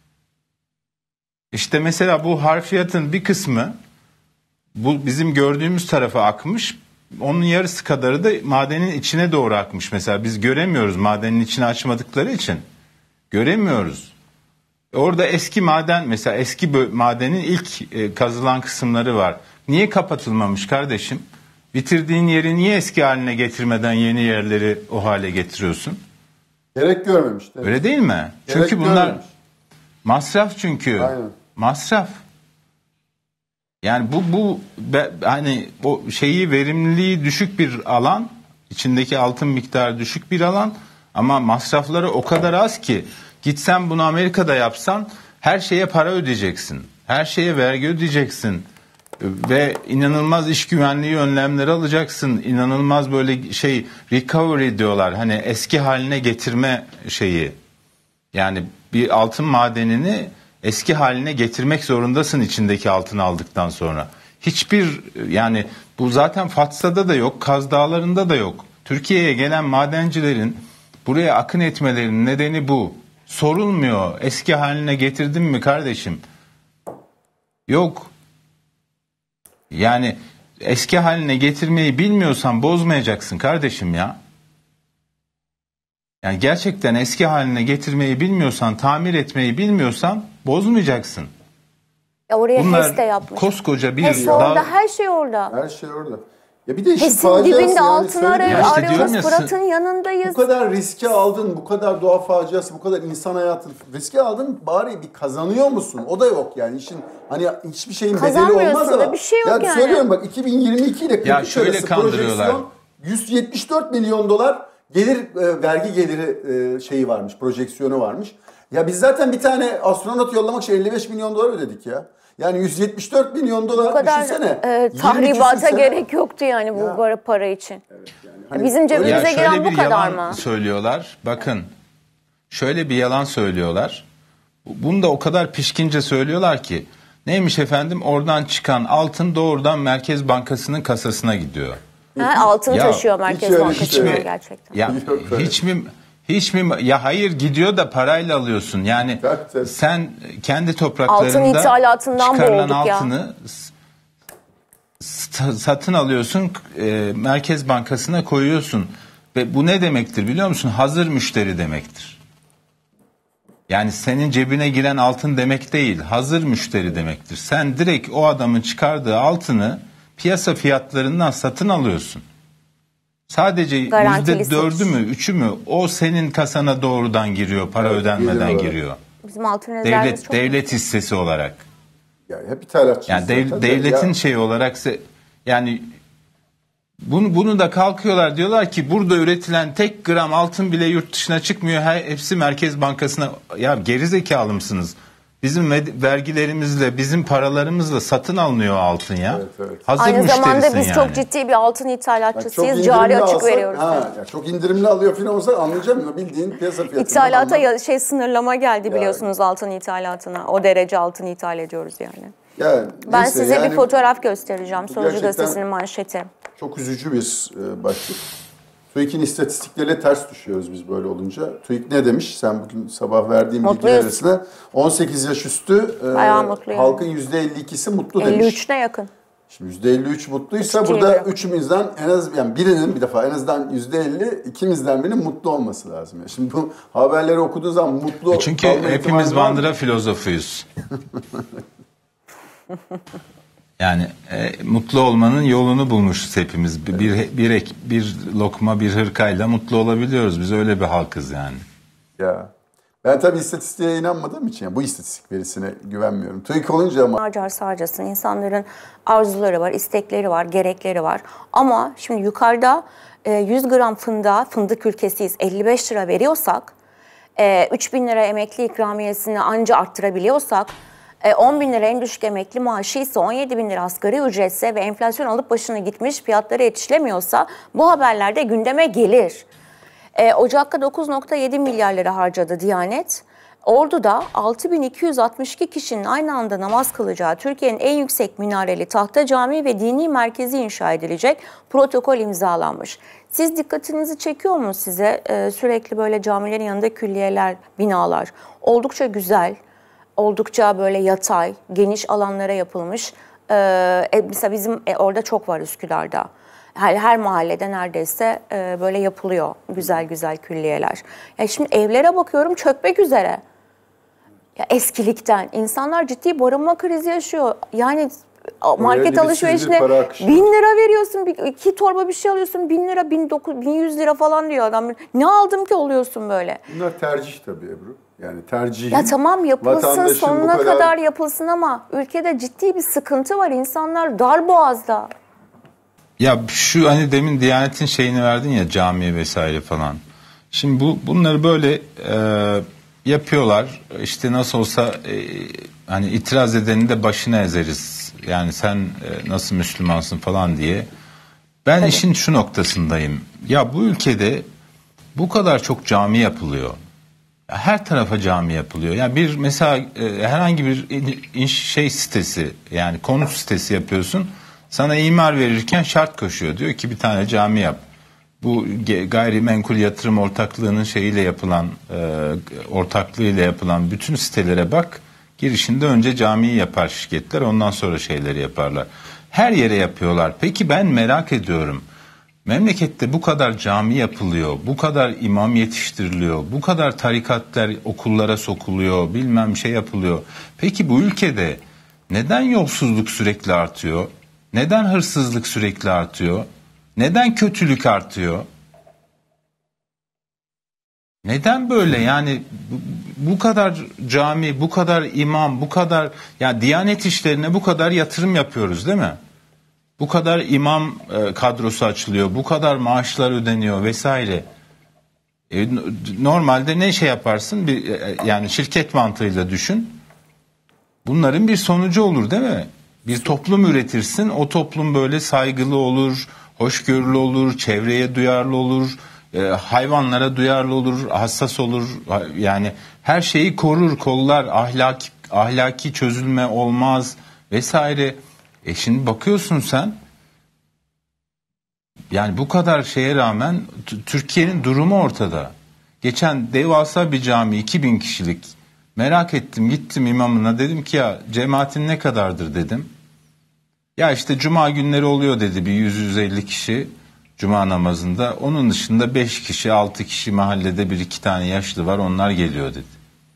Speaker 1: İşte mesela bu harfiyatın bir kısmı bu bizim gördüğümüz tarafa akmış. Onun yarısı kadarı da madenin içine doğru akmış. Mesela biz göremiyoruz, madenin içine açmadıkları için. Göremiyoruz. Orada eski maden, mesela eski madenin ilk e, kazılan kısımları var. Niye kapatılmamış kardeşim? Bitirdiğin yeri niye eski haline getirmeden yeni yerleri o hale getiriyorsun?
Speaker 3: Gerek görmemiş.
Speaker 1: Evet. Öyle değil mi? Gerek çünkü bunlar görmemiş. Masraf çünkü.
Speaker 3: Aynen.
Speaker 1: Masraf. Yani bu bu be, hani o şeyi, verimliliği düşük bir alan, içindeki altın miktarı düşük bir alan ama masrafları o kadar az ki, gitsen bunu Amerika'da yapsan her şeye para ödeyeceksin. Her şeye vergi ödeyeceksin. Ve inanılmaz iş güvenliği önlemleri alacaksın. İnanılmaz böyle şey, recovery diyorlar. Hani eski haline getirme şeyi. Yani bir altın madenini eski haline getirmek zorundasın içindeki altını aldıktan sonra. Hiçbir, yani bu zaten Fatsa'da da yok, Kaz Dağları'nda da yok. Türkiye'ye gelen madencilerin buraya akın etmelerinin nedeni bu. Sorulmuyor. Eski haline getirdin mi kardeşim? Yok. Yani eski haline getirmeyi bilmiyorsan bozmayacaksın kardeşim ya. Yani gerçekten eski haline getirmeyi bilmiyorsan, tamir etmeyi bilmiyorsan bozmayacaksın.
Speaker 2: Ya oraya
Speaker 1: Bunlar
Speaker 2: H E S de yapmış.
Speaker 1: Koskoca bir
Speaker 2: H E S
Speaker 1: dağ...
Speaker 2: orada, her şey orada.
Speaker 3: Her şey orada. Ya bir de işin
Speaker 2: H E S'in dibinde altın arıyor,
Speaker 1: işte
Speaker 2: arıyoruz, Fırat'ın yanındayız.
Speaker 3: Bu kadar riske aldın, bu kadar doğa faciası, bu kadar insan hayatı riske aldın, bari bir kazanıyor musun? O da yok yani, işin hani hiçbir şeyin bedeli olmaz ama.
Speaker 2: Bir şey yok
Speaker 3: ya
Speaker 2: yani.
Speaker 3: Söylüyorum bak, iki bin yirmi iki ile kırk üç arası projeksiyon yüz yetmiş dört milyon dolar gelir, e, vergi geliri e, şeyi varmış, projeksiyonu varmış. Ya biz zaten bir tane astronot yollamak için elli beş milyon dolar ödedik ya. Yani yüz yetmiş dört milyon dolar, bu kadar, düşünsene.
Speaker 2: E, tahribata gerek yoktu yani bu ya. para için. Evet, yani hani bizim cebimize giren bu kadar mı?
Speaker 1: Söylüyorlar. Bakın. Şöyle bir yalan söylüyorlar. Bunu da o kadar pişkince söylüyorlar ki. Neymiş efendim? Oradan çıkan altın doğrudan Merkez Bankası'nın kasasına gidiyor.
Speaker 2: Ha, altın
Speaker 1: Ya,
Speaker 2: taşıyor Merkez
Speaker 3: hiç öyle
Speaker 2: Bankası
Speaker 3: şey yok.
Speaker 2: gerçekten.
Speaker 1: Ya hiç mi hiç mi ya hayır gidiyor da parayla alıyorsun. Yani
Speaker 3: Tabii, tabii.
Speaker 1: sen kendi topraklarında
Speaker 2: Altın ithalatından
Speaker 1: çıkarılan
Speaker 2: boğulduk ya.
Speaker 1: altını s- satın alıyorsun, e, Merkez Bankası'na koyuyorsun. Ve bu ne demektir biliyor musun? Hazır müşteri demektir. Yani senin cebine giren altın demek değil, hazır müşteri demektir. Sen direkt o adamın çıkardığı altını piyasa fiyatlarından satın alıyorsun. Sadece
Speaker 2: Garantili
Speaker 1: yüzde dördü
Speaker 2: satış.
Speaker 1: mü, üçü mü o senin kasana doğrudan giriyor, para
Speaker 3: Evet,
Speaker 1: ödenmeden
Speaker 3: gelir olarak.
Speaker 1: giriyor.
Speaker 2: Bizim altın rezervimiz
Speaker 1: Devlet
Speaker 2: çok.
Speaker 1: devlet hissesi olarak.
Speaker 3: Ya hep ithalatçıyız
Speaker 1: Yani dev-
Speaker 3: zaten de.
Speaker 1: devletin
Speaker 3: Ya,
Speaker 1: şeyi olarak se- yani bunu bunu da kalkıyorlar, diyorlar ki burada üretilen tek gram altın bile yurt dışına çıkmıyor. Her, hepsi Merkez Bankası'na. Ya gerizekalı mısınız? Bizim med- vergilerimizle, bizim paralarımızla satın alınıyor altın ya.
Speaker 3: Evet, evet.
Speaker 1: Hazır
Speaker 2: Aynı zamanda
Speaker 1: müşterisin
Speaker 2: biz
Speaker 1: yani.
Speaker 2: çok ciddi bir altın
Speaker 3: yani çok
Speaker 2: ithalatçısıyız.
Speaker 3: indirimli
Speaker 2: Cari açık
Speaker 3: alsak-
Speaker 2: veriyoruz.
Speaker 3: Ha, ya çok indirimli alıyor falan olsa anlayacağım ya, bildiğin piyasa fiyatı.
Speaker 2: İthalata ya- şey sınırlama geldi
Speaker 3: Yani.
Speaker 2: biliyorsunuz altın ithalatına. O derece altın ithal ediyoruz yani.
Speaker 3: Ya,
Speaker 2: Ben
Speaker 3: neyse,
Speaker 2: size
Speaker 3: yani
Speaker 2: bir fotoğraf göstereceğim. Sözcü
Speaker 3: gerçekten-
Speaker 2: Gazetesi'nin manşeti.
Speaker 3: Çok üzücü bir e, başlık. TÜİK'in istatistikleriyle ters düşüyoruz biz böyle olunca. TÜİK ne demiş? Sen bugün sabah verdiğin bilgiler
Speaker 2: Mutluyuz.
Speaker 3: arasında on sekiz yaş üstü e,
Speaker 2: Bayağı mutluyum.
Speaker 3: halkın yüzde elli ikisi mutlu demiş.
Speaker 2: elli üçüne yakın.
Speaker 3: Şimdi yüzde elli üç mutluysa
Speaker 2: Üç
Speaker 3: burada
Speaker 2: diyebilirim.
Speaker 3: üçümüzden en az yani birinin bir defa en azından yüzde elli ikimizden birinin mutlu olması lazım. Yani şimdi bu haberleri okuduğu zaman mutlu
Speaker 1: E Çünkü
Speaker 3: kalma ihtimali
Speaker 1: hepimiz
Speaker 3: var mı?
Speaker 1: bandıra filozofuyuz. Yani e, mutlu olmanın yolunu bulmuşuz hepimiz. Bir, bir, bir, ek- bir lokma, bir hırkayla mutlu olabiliyoruz. Biz öyle bir halkız yani.
Speaker 3: Ya. Ben tabii istatistiğe inanmadığım için yani bu istatistik verisine güvenmiyorum. TÜİK olunca ama
Speaker 2: Harcarsa harcasın. İnsanların arzuları var, istekleri var, gerekleri var. Ama şimdi yukarıda e, yüz gram fındığa, fındık ülkesiyiz, elli beş lira veriyorsak, e, üç bin lira emekli ikramiyesini anca arttırabiliyorsak, e, on bin lira en düşük emekli maaşı ise on yedi bin lira asgari ücretse ve enflasyon alıp başını gitmiş, fiyatlara yetişilemiyorsa bu haberler de gündeme gelir. E, Ocak'ta dokuz virgül yedi milyar lira harcadı Diyanet. Ordu'da altı bin iki yüz altmış iki kişinin aynı anda namaz kılacağı Türkiye'nin en yüksek minareli tahta cami ve dini merkezi inşa edilecek, protokol imzalanmış. Siz dikkatinizi çekiyor mu size e, sürekli böyle camilerin yanında külliyeler, binalar? Oldukça güzel, oldukça böyle yatay, geniş alanlara yapılmış. E, e, mesela bizim e, orada çok var Üsküdar'da. Her, her mahallede neredeyse e, böyle yapılıyor güzel güzel külliyeler. Ya şimdi evlere bakıyorum çökmek üzere. Ya eskilikten insanlar ciddi barınma krizi yaşıyor. Yani market
Speaker 3: bir
Speaker 2: alışverişine
Speaker 3: para akışı.
Speaker 2: bin lira veriyorsun, bir, iki torba bir şey alıyorsun, bin lira, bin dokuz, bin yüz lira falan diyor adam. Ne aldım ki oluyorsun böyle?
Speaker 3: bunlar tercih tabii Ebru. Yani tercih.
Speaker 2: Ya tamam yapılsın,
Speaker 3: vatandaşın bu
Speaker 2: sonuna
Speaker 3: kadar-
Speaker 2: kadar yapılsın ama ülkede ciddi bir sıkıntı var. İnsanlar darboğazda.
Speaker 1: Ya şu hani demin Diyanet'in şeyini verdin ya, camiye vesaire falan. Şimdi bu bunları böyle e, yapıyorlar. İşte nasıl olsa e, hani itiraz edeni de başına ezeriz. Yani sen e, nasıl Müslümansın falan diye. Ben
Speaker 2: Tabii.
Speaker 1: işin şu noktasındayım. Ya bu ülkede bu kadar çok cami yapılıyor. Ya her tarafa cami yapılıyor. Yani bir mesela e, herhangi bir in- in- şey sitesi, yani konut sitesi yapıyorsun. Sana imar verirken şart koşuyor. Diyor ki bir tane cami yap. Bu ge- gayrimenkul yatırım ortaklığının şeyiyle yapılan, e, ortaklığıyla yapılan bütün sitelere bak. Girişinde önce camiyi yapar şirketler, ondan sonra şeyleri yaparlar. Her yere yapıyorlar. Peki ben merak ediyorum. Memlekette bu kadar cami yapılıyor, bu kadar imam yetiştiriliyor, bu kadar tarikatlar okullara sokuluyor, bilmem şey yapılıyor. Peki bu ülkede neden yolsuzluk sürekli artıyor? Neden hırsızlık sürekli artıyor? Neden kötülük artıyor? Neden böyle? Yani bu, bu kadar cami, bu kadar imam, bu kadar ya Diyanet işlerine bu kadar yatırım yapıyoruz değil mi? Bu kadar imam e, kadrosu açılıyor, bu kadar maaşlar ödeniyor vesaire. E, normalde ne şey yaparsın? Bir, e, yani şirket mantığıyla düşün. Bunların bir sonucu olur değil mi? Bir toplum üretirsin, o toplum böyle saygılı olur, hoşgörülü olur, çevreye duyarlı olur, e, hayvanlara duyarlı olur, hassas olur. Yani her şeyi korur, kollar, ahlaki, ahlaki çözülme olmaz vesaire. E şimdi bakıyorsun sen, Yani bu kadar şeye rağmen Türkiye'nin durumu ortada. Geçen devasa bir cami, iki bin kişilik. Merak ettim, gittim imamına, dedim ki ya cemaatin ne kadardır dedim. Ya işte cuma günleri oluyor dedi, bir yüz yüz elli kişi cuma namazında. Onun dışında beş kişi, altı kişi, mahallede bir iki tane yaşlı var, onlar geliyor dedi.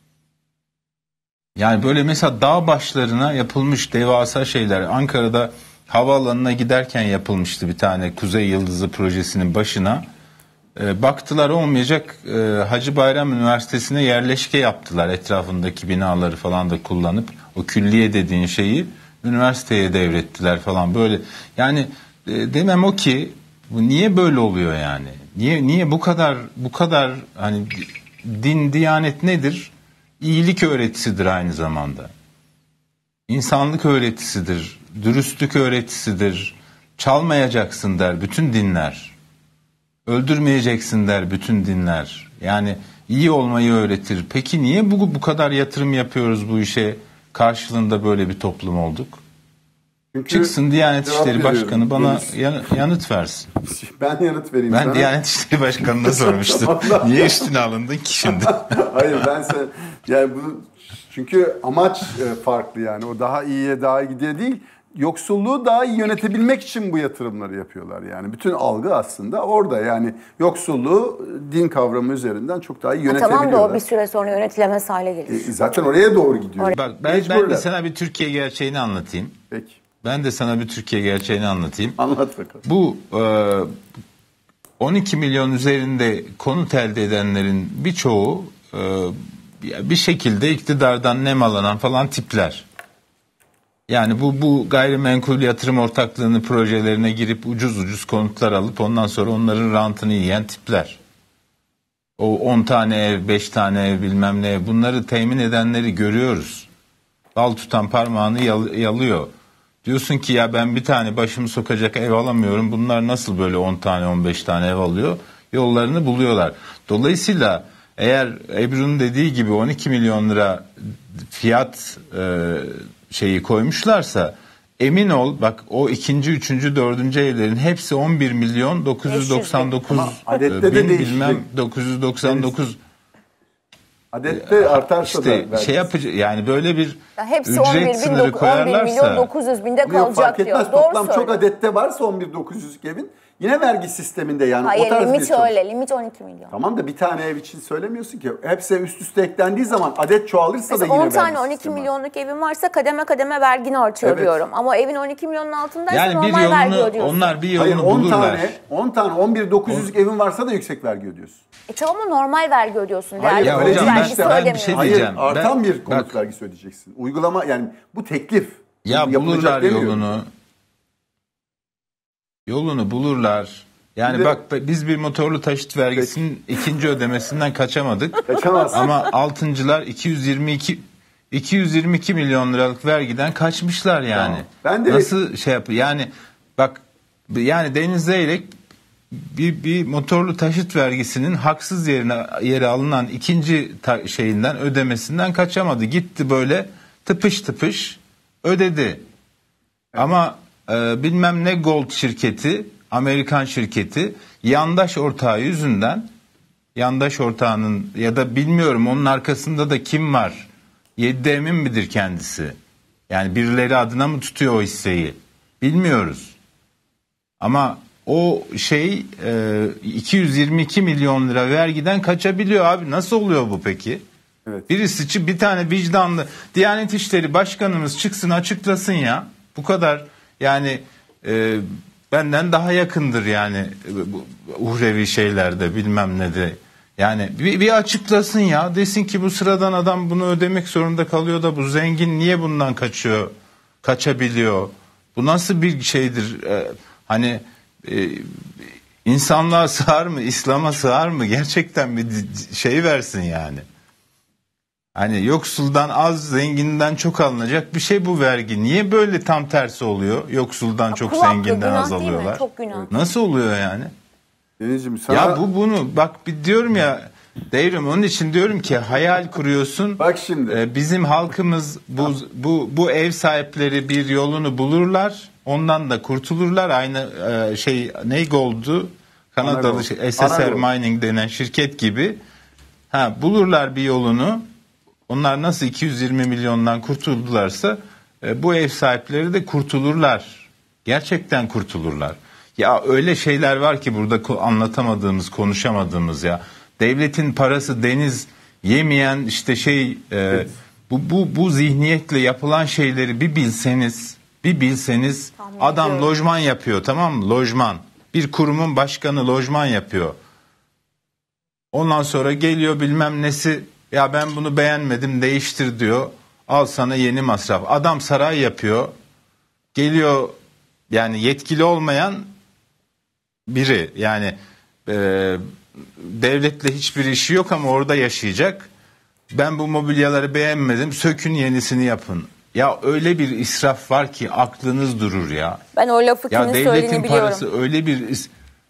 Speaker 1: Yani böyle mesela dağ başlarına yapılmış devasa şeyler. Ankara'da havaalanına giderken yapılmıştı bir tane Kuzey Yıldızı projesinin başına. E, baktılar olmayacak, e, Hacı Bayram Üniversitesi'ne yerleşke yaptılar, etrafındaki binaları falan da kullanıp o külliye dediğin şeyi üniversiteye devrettiler falan böyle. Yani e, demem o ki bu niye böyle oluyor yani? Niye niye bu kadar bu kadar hani din, diyanet nedir? İyilik öğretisidir aynı zamanda. İnsanlık öğretisidir, dürüstlük öğretisidir. Çalmayacaksın der bütün dinler. Öldürmeyeceksin der bütün dinler. Yani iyi olmayı öğretir. Peki niye bu bu kadar yatırım yapıyoruz bu işe? Karşılığında böyle bir toplum olduk. Çünkü çıksın Diyanet İşleri Başkanı bana yan, yanıt versin.
Speaker 3: Ben yanıt vereyim
Speaker 1: ben
Speaker 3: sana.
Speaker 1: Ben Diyanet İşleri Başkanı'na sormuştum. Niye üstüne alındın ki şimdi?
Speaker 3: Hayır ben sen yani bu çünkü amaç farklı yani. O daha iyiye daha iyi gidiyor değil. Yoksulluğu daha iyi yönetebilmek için bu yatırımları yapıyorlar yani. Bütün algı aslında orada yani yoksulluğu din kavramı üzerinden çok daha iyi yönetebiliyorlar.
Speaker 2: Ha, tamam da o bir süre sonra yönetilemez hale gelir.
Speaker 3: E, zaten oraya doğru gidiyor.
Speaker 1: Bak ben, ben de sana bir Türkiye gerçeğini anlatayım.
Speaker 3: Peki.
Speaker 1: Ben de sana bir Türkiye gerçeğini anlatayım.
Speaker 3: Anlat bakalım.
Speaker 1: Bu e, on iki milyon üzerinde konut elde edenlerin birçoğu e, bir şekilde iktidardan nemalanan falan tipler. Yani bu bu gayrimenkul yatırım ortaklığını projelerine girip ucuz ucuz konutlar alıp ondan sonra onların rantını yiyen tipler. O on tane ev, beş tane ev bilmem ne, bunları temin edenleri görüyoruz. Bal tutan parmağını yal, yalıyor. Diyorsun ki ya ben bir tane başımı sokacak ev alamıyorum. Bunlar nasıl böyle on tane on beş tane ev alıyor? Yollarını buluyorlar. Dolayısıyla eğer Ebru'nun dediği gibi on iki milyon lira fiyat e, şeyi koymuşlarsa emin ol bak o ikinci, üçüncü, dördüncü evlerin hepsi on bir milyon dokuz yüz doksan dokuz bin bilmem dokuz yüz doksan dokuz.
Speaker 3: Adette artarsa
Speaker 1: işte
Speaker 3: da
Speaker 1: şey yapıcı yani böyle bir
Speaker 2: ya hepsi
Speaker 1: ücret sınırı koyarlarsa
Speaker 2: on bir milyon dokuz yüz binde kalacak
Speaker 3: fark etmez.
Speaker 2: diyor.
Speaker 3: Toplam
Speaker 2: Doğru
Speaker 3: çok adette varsa on bir dokuz yüz evin yine vergi sisteminde yani
Speaker 2: hayır,
Speaker 3: o tarz
Speaker 2: limit
Speaker 3: bir çalışma.
Speaker 2: öyle limit on iki milyon.
Speaker 3: Tamam da bir tane ev için söylemiyorsun ki. Hepsi üst üste eklendiği zaman adet çoğalırsa mesela da yine
Speaker 2: on tane on iki milyonluk evin varsa kademe kademe vergin artıyor evet. diyorum. Ama evin on iki milyonun altındaysa
Speaker 1: yani
Speaker 2: normal
Speaker 1: yolunu,
Speaker 2: vergi ödüyorsun.
Speaker 1: Onlar bir yolunu
Speaker 3: hayır, on
Speaker 1: bulurlar.
Speaker 3: Tane, on tane on bir dokuz yüz evin varsa da yüksek vergi ödüyorsun.
Speaker 2: E tamam mı normal vergi ödüyorsun.
Speaker 3: Hayır
Speaker 2: ya
Speaker 3: hocam
Speaker 1: ben, işte, ben bir şey diyeceğim.
Speaker 3: Hayır artan
Speaker 1: ben,
Speaker 3: bir konut
Speaker 1: bak,
Speaker 3: vergisi ödeyeceksin. Uygulama yani bu teklif.
Speaker 1: Ya bulurlar yolunu. Yolunu bulurlar. Yani de, bak biz bir motorlu taşıt vergisinin peki. ikinci ödemesinden kaçamadık.
Speaker 3: Kaçamaz.
Speaker 1: Ama altıncılar iki yüz yirmi iki iki yüz yirmi iki milyon liralık vergiden kaçmışlar yani. Tamam. Ben de nasıl şey yapıyor? Yani bak yani Deniz Zeyrek bir, bir motorlu taşıt vergisinin haksız yerine yere alınan ikinci ta, şeyinden ödemesinden kaçamadı. Gitti böyle tıpış tıpış ödedi. Evet. Ama e, bilmem ne Gold şirketi, Amerikan şirketi yandaş ortağı yüzünden yandaş ortağının ya da bilmiyorum onun arkasında da kim var? yedi emin midir kendisi? Yani birileri adına mı tutuyor o hisseyi? Bilmiyoruz. Ama o şey iki yüz yirmi iki milyon lira vergiden kaçabiliyor abi. Nasıl oluyor bu peki? Evet. Birisi bir tane vicdanlı Diyanet İşleri Başkanımız çıksın açıklasın ya. Bu kadar yani e, benden daha yakındır yani bu uhrevi şeylerde bilmem ne de. Yani bir, bir açıklasın ya. Desin ki bu sıradan adam bunu ödemek zorunda kalıyor da bu zengin niye bundan kaçıyor? Kaçabiliyor. Bu nasıl bir şeydir? Ee, hani e, insanlığa sığar mı? İslam'a sığar mı? Gerçekten bir şey versin yani. Hani yoksuldan az, zenginden çok alınacak bir şey bu vergi. Niye böyle tam tersi oluyor? Yoksuldan çok,
Speaker 2: kulaklı,
Speaker 1: zenginden az alıyorlar.
Speaker 2: Çok günah.
Speaker 1: Nasıl oluyor yani?
Speaker 3: Denizciğim, sana...
Speaker 1: Ya bu bunu bak bir diyorum ya Devrim onun için diyorum ki hayal kuruyorsun.
Speaker 3: Bak şimdi.
Speaker 1: E, bizim halkımız bu bu bu ev sahipleri bir yolunu bulurlar. Ondan da kurtulurlar. Aynı e, şey ne oldu? Kanadalı şey, S S R Mining denen şirket gibi. Ha, bulurlar bir yolunu. Onlar nasıl iki yüz yirmi milyondan kurtuldularsa e, bu ev sahipleri de kurtulurlar. Gerçekten kurtulurlar. Ya öyle şeyler var ki burada anlatamadığımız, konuşamadığımız ya. Devletin parası deniz yemeyen işte şey e, bu bu bu zihniyetle yapılan şeyleri bir bilseniz, bir bilseniz tamam, adam diyorum. Lojman yapıyor, tamam mı? Lojman. Bir kurumun başkanı lojman yapıyor. Ondan sonra geliyor bilmem nesi, ya ben bunu beğenmedim değiştir diyor. Al sana yeni masraf. Adam saray yapıyor. Geliyor yani yetkili olmayan biri, yani e, devletle hiçbir işi yok ama orada yaşayacak. Ben bu mobilyaları beğenmedim, sökün yenisini yapın. Ya öyle bir israf var ki aklınız durur ya.
Speaker 2: Ben o lafı kimin söylediğini biliyorum.
Speaker 1: Devletin parası öyle bir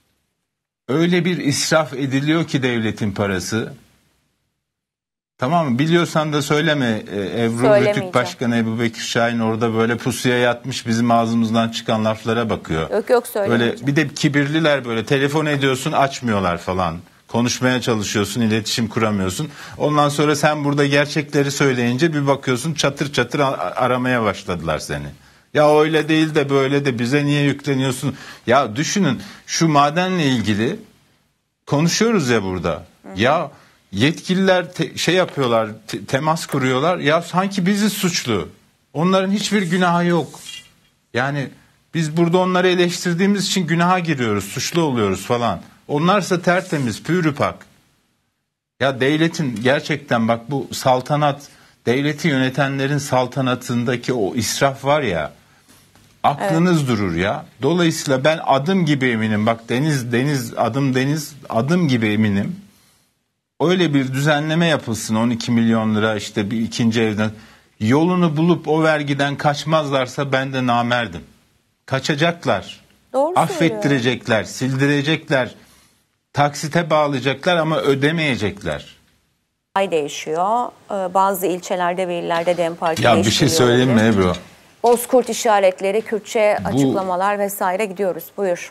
Speaker 1: öyle bir israf ediliyor ki devletin parası. Tamam mı? Biliyorsan da söyleme. Ebru Rütük Başkanı Ebu Bekir Şahin orada böyle pusuya yatmış, bizim ağzımızdan çıkan laflara bakıyor.
Speaker 2: Yok yok söylemeyeceğim.
Speaker 1: Böyle bir de kibirliler, böyle telefon ediyorsun açmıyorlar falan. Konuşmaya çalışıyorsun, iletişim kuramıyorsun. Ondan sonra sen burada gerçekleri söyleyince bir bakıyorsun çatır çatır aramaya başladılar seni. Ya öyle değil de böyle de bize niye yükleniyorsun? Ya düşünün, şu madenle ilgili konuşuyoruz ya burada. Hı. Ya yetkililer te, şey yapıyorlar, te, temas kuruyorlar. Ya sanki bizi suçlu. Onların hiçbir günahı yok. Yani biz burada onları eleştirdiğimiz için günaha giriyoruz, suçlu oluyoruz falan. Onlarsa tertemiz, pürüpak. Ya devletin gerçekten bak bu saltanat, devleti yönetenlerin saltanatındaki o israf var ya, aklınız evet. durur ya. Dolayısıyla ben adım gibi eminim. Bak deniz deniz adım deniz adım gibi eminim. Öyle bir düzenleme yapılsın, on iki milyon lira işte bir ikinci evden. Yolunu bulup o vergiden kaçmazlarsa ben de namerdim. Kaçacaklar.
Speaker 2: Doğru
Speaker 1: affettirecekler, söylüyor. Sildirecekler. Taksite bağlayacaklar ama ödemeyecekler.
Speaker 2: Ay değişiyor. Bazı ilçelerde ve illerde DEM Parti
Speaker 1: ya bir şey söyleyeyim mi Ebru?
Speaker 2: Bozkurt işaretleri, Kürtçe bu, açıklamalar vesaire gidiyoruz. Buyur.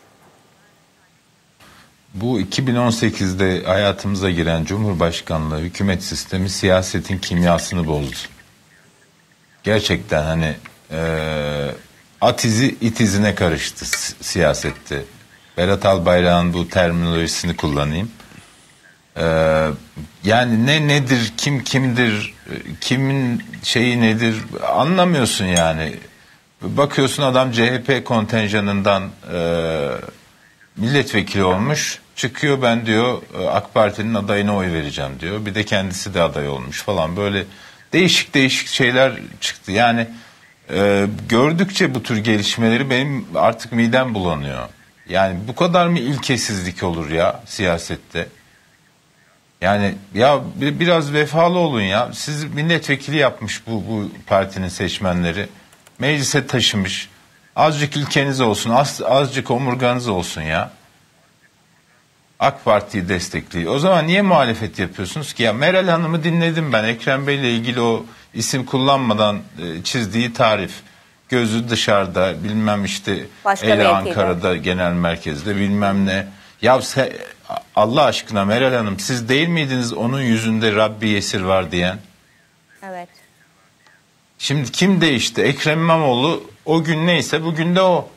Speaker 1: Bu iki bin on sekizde hayatımıza giren Cumhurbaşkanlığı hükümet sistemi siyasetin kimyasını bozdu. Gerçekten hani e, at izi it izine karıştı siyasette. Berat Albayrak'ın bu terminolojisini kullanayım. Ee, yani ne nedir, kim kimdir, kimin şeyi nedir anlamıyorsun yani. Bakıyorsun adam C H P kontenjanından e, milletvekili olmuş, çıkıyor ben diyor AK Parti'nin adayına oy vereceğim diyor. Bir de kendisi de aday olmuş falan, böyle değişik değişik şeyler çıktı. Yani e, gördükçe bu tür gelişmeleri benim artık midem bulanıyor. Yani bu kadar mı ilkesizlik olur ya siyasette? Yani ya biraz vefalı olun ya. Siz milletvekili yapmış bu, bu partinin seçmenleri. Meclise taşımış. Azıcık ilkeniz olsun, az, azıcık omurganız olsun ya. AK Parti'yi destekliyor. O zaman niye muhalefet yapıyorsunuz ki? Ya Meral Hanım'ı dinledim ben. Ekrem Bey'le ilgili o isim kullanmadan e, çizdiği tarif. Gözü dışarıda, bilmem işte Ele Ankara'da genel merkezde bilmem ne. Ya se, Allah aşkına Meral Hanım, siz değil miydiniz onun yüzünde Rabbi Yesir var diyen?
Speaker 2: Evet.
Speaker 1: Şimdi kim değişti? Ekrem İmamoğlu o gün neyse bugün de o.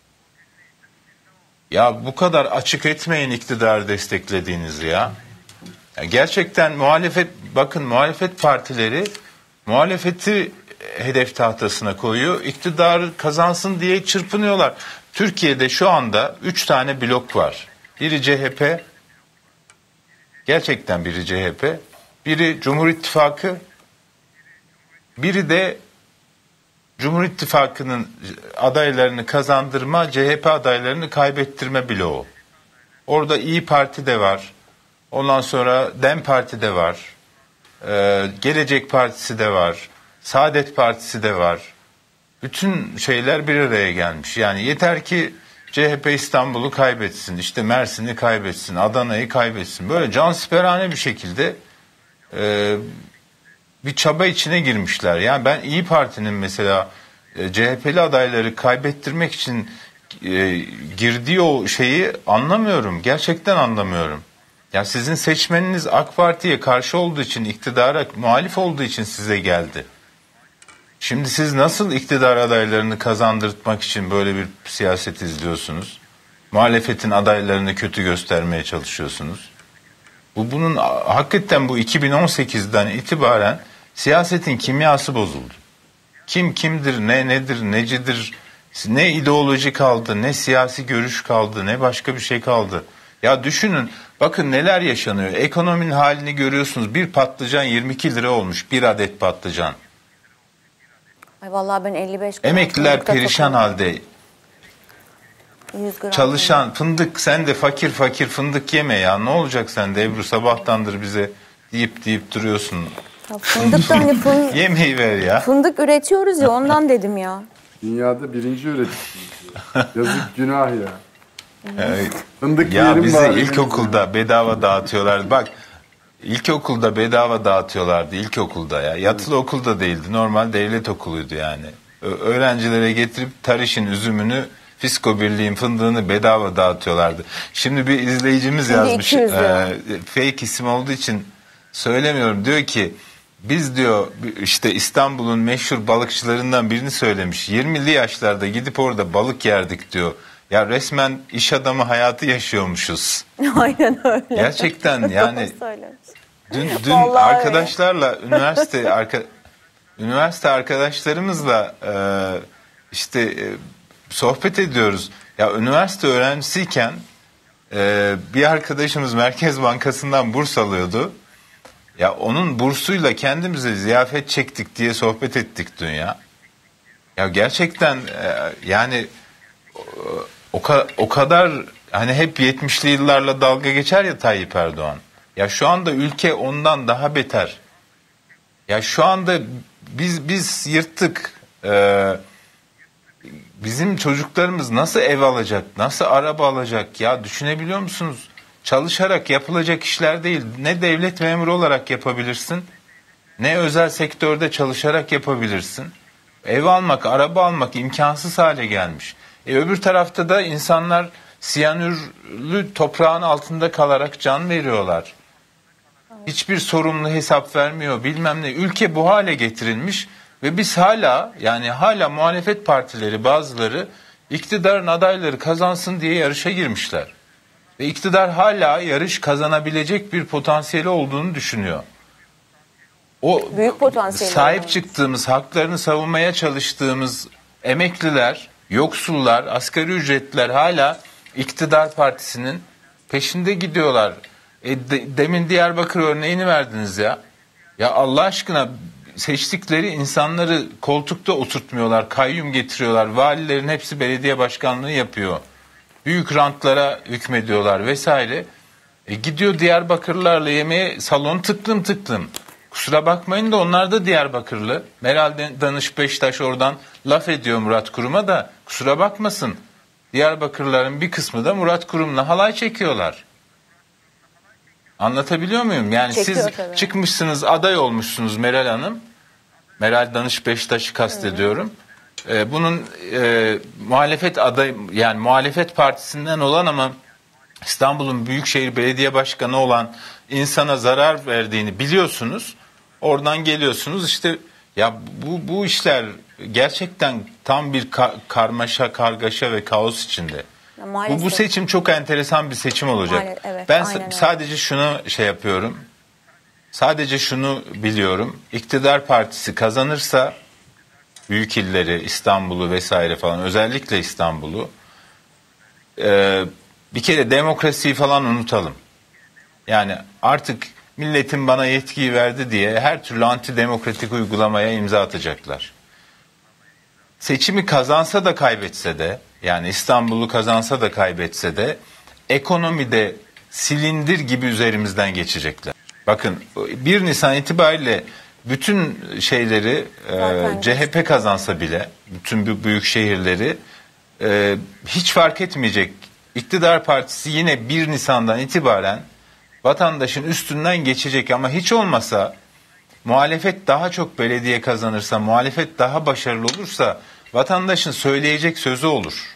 Speaker 1: Ya bu kadar açık etmeyin iktidarı desteklediğinizi ya. Ya gerçekten muhalefet, bakın muhalefet partileri muhalefeti hedef tahtasına koyuyor. İktidarı kazansın diye çırpınıyorlar. Türkiye'de şu anda üç tane blok var. Biri C H P, gerçekten biri C H P, biri Cumhur İttifakı, biri de Cumhur İttifakı'nın adaylarını kazandırma, C H P adaylarını kaybettirme bloğu. Orada İyi Parti de var, ondan sonra DEM Parti de var, ee, Gelecek Partisi de var, Saadet Partisi de var. Bütün şeyler bir araya gelmiş. Yani yeter ki C H P İstanbul'u kaybetsin, işte Mersin'i kaybetsin, Adana'yı kaybetsin. Böyle cansiperane bir şekilde e, bir çaba içine girmişler. Yani ben İyi Parti'nin mesela e, C H P'li adayları kaybettirmek için e, girdiği o şeyi anlamıyorum. Gerçekten anlamıyorum. Ya sizin seçmeniniz AK Parti'ye karşı olduğu için, iktidara muhalif olduğu için size geldi. Şimdi siz nasıl iktidar adaylarını kazandırtmak için böyle bir siyaset izliyorsunuz? Muhalefetin adaylarını kötü göstermeye çalışıyorsunuz. Bu bunun hakikaten bu iki bin on sekizden itibaren siyasetin kimyası bozuldu. Kim kimdir, ne nedir, necidir, ne ideoloji kaldı, ne siyasi görüş kaldı, ne başka bir şey kaldı. Ya düşünün, bakın neler yaşanıyor. Ekonominin halini görüyorsunuz. Bir patlıcan yirmi iki lira olmuş, bir adet patlıcan.
Speaker 2: Ay vallahi ben elli beş gram
Speaker 1: Emekliler perişan halde. Çalışan fındık, sen de fakir fakir fındık yeme ya. Ne olacak sen de Ebru, sabahtandır bize deyip deyip duruyorsun.
Speaker 2: Ya fındık da hani fındık.
Speaker 1: Yemeği ver ya.
Speaker 2: Fındık üretiyoruz ya, ondan dedim ya.
Speaker 4: Dünyada birinci üreticisi. Yazık, günah ya.
Speaker 1: Evet.
Speaker 4: Fındık
Speaker 1: Ya bizi
Speaker 4: var,
Speaker 1: ilkokulda bedava dağıtıyorlardı. Bak, ilkokulda bedava dağıtıyorlardı ilkokulda ya. Yatılı okulda değildi. Normal devlet okuluydu yani. Ö- öğrencilere getirip tarışın üzümünü, Fisko Birliği'nin fındığını bedava dağıtıyorlardı. Şimdi bir izleyicimiz
Speaker 2: Şimdi
Speaker 1: yazmış.
Speaker 2: E,
Speaker 1: fake isim olduğu için söylemiyorum. Diyor ki biz diyor işte İstanbul'un meşhur balıkçılarından birini söylemiş. yirmili yaşlarda gidip orada balık yerdik diyor. Ya resmen iş adamı hayatı yaşıyormuşuz.
Speaker 2: Aynen öyle.
Speaker 1: Gerçekten yani dün, dün
Speaker 2: Vallahi
Speaker 1: arkadaşlarla üniversite arka, üniversite arkadaşlarımızla e, işte e, sohbet ediyoruz. Ya üniversite öğrencisiyken e, bir arkadaşımız Merkez Bankası'ndan burs alıyordu. Ya onun bursuyla kendimize ziyafet çektik diye sohbet ettik dün ya. Ya gerçekten e, yani o, o kadar hani hep yetmişli yıllarla dalga geçer ya Tayyip Erdoğan. Ya şu anda ülke ondan daha beter. Ya şu anda biz biz yırttık. Ee, bizim çocuklarımız nasıl ev alacak, nasıl araba alacak ya, düşünebiliyor musunuz? Çalışarak yapılacak işler değil. Ne devlet memuru olarak yapabilirsin, ne özel sektörde çalışarak yapabilirsin. Ev almak, araba almak imkansız hale gelmiş. E öbür tarafta da insanlar siyanürlü toprağın altında kalarak can veriyorlar. Hiçbir sorumlu hesap vermiyor, bilmem ne. Ülke bu hale getirilmiş ve biz hala, yani hala muhalefet partileri bazıları iktidarın adayları kazansın diye yarışa girmişler. Ve iktidar hala yarış kazanabilecek bir potansiyeli olduğunu düşünüyor. O
Speaker 2: büyük potansiyeli
Speaker 1: sahip
Speaker 2: olmuş.
Speaker 1: çıktığımız, haklarını savunmaya çalıştığımız emekliler, yoksullar, asgari ücretliler hala iktidar partisinin peşinde gidiyorlar. E, de, demin Diyarbakır örneğini verdiniz ya. Ya Allah aşkına, seçtikleri insanları koltukta oturtmuyorlar, kayyum getiriyorlar. Valilerin hepsi belediye başkanlığı yapıyor. Büyük rantlara hükmediyorlar vesaire. E, gidiyor Diyarbakırlılarla yemeğe, salon tıklım tıklım. Kusura bakmayın da onlar da Diyarbakırlı. Meral Danış Beştaş oradan laf ediyor Murat Kurum'a da kusura bakmasın. Diyarbakırlıların bir kısmı da Murat Kurum'la halay çekiyorlar. Anlatabiliyor muyum? Yani Çekiyor siz tabii. Çıkmışsınız, aday olmuşsunuz Meral Hanım. Meral Danış Beştaş'ı kastediyorum. Ee, bunun e, muhalefet aday, yani muhalefet partisinden olan ama İstanbul'un Büyükşehir Belediye Başkanı olan insana zarar verdiğini biliyorsunuz. Oradan geliyorsunuz işte, ya bu bu işler gerçekten tam bir ka- karmaşa, kargaşa ve kaos içinde. Bu, bu seçim çok enteresan bir seçim olacak.
Speaker 2: Maalesef, evet,
Speaker 1: ben s- sadece şunu şey yapıyorum. Sadece şunu biliyorum. İktidar partisi kazanırsa büyük illeri, İstanbul'u vesaire falan, özellikle İstanbul'u, e, bir kere demokrasiyi falan unutalım. Yani artık milletin bana yetkiyi verdi diye her türlü antidemokratik uygulamaya imza atacaklar. Seçimi kazansa da kaybetse de, yani İstanbul'u kazansa da kaybetse de ekonomide silindir gibi üzerimizden geçecekler. Bakın bir Nisan itibariyle bütün şeyleri e, C H P kazansa bile, bütün bu büyük şehirleri e, hiç fark etmeyecek. İktidar partisi yine bir Nisan'dan itibaren vatandaşın üstünden geçecek ama hiç olmasa muhalefet daha çok belediye kazanırsa, muhalefet daha başarılı olursa vatandaşın söyleyecek sözü olur.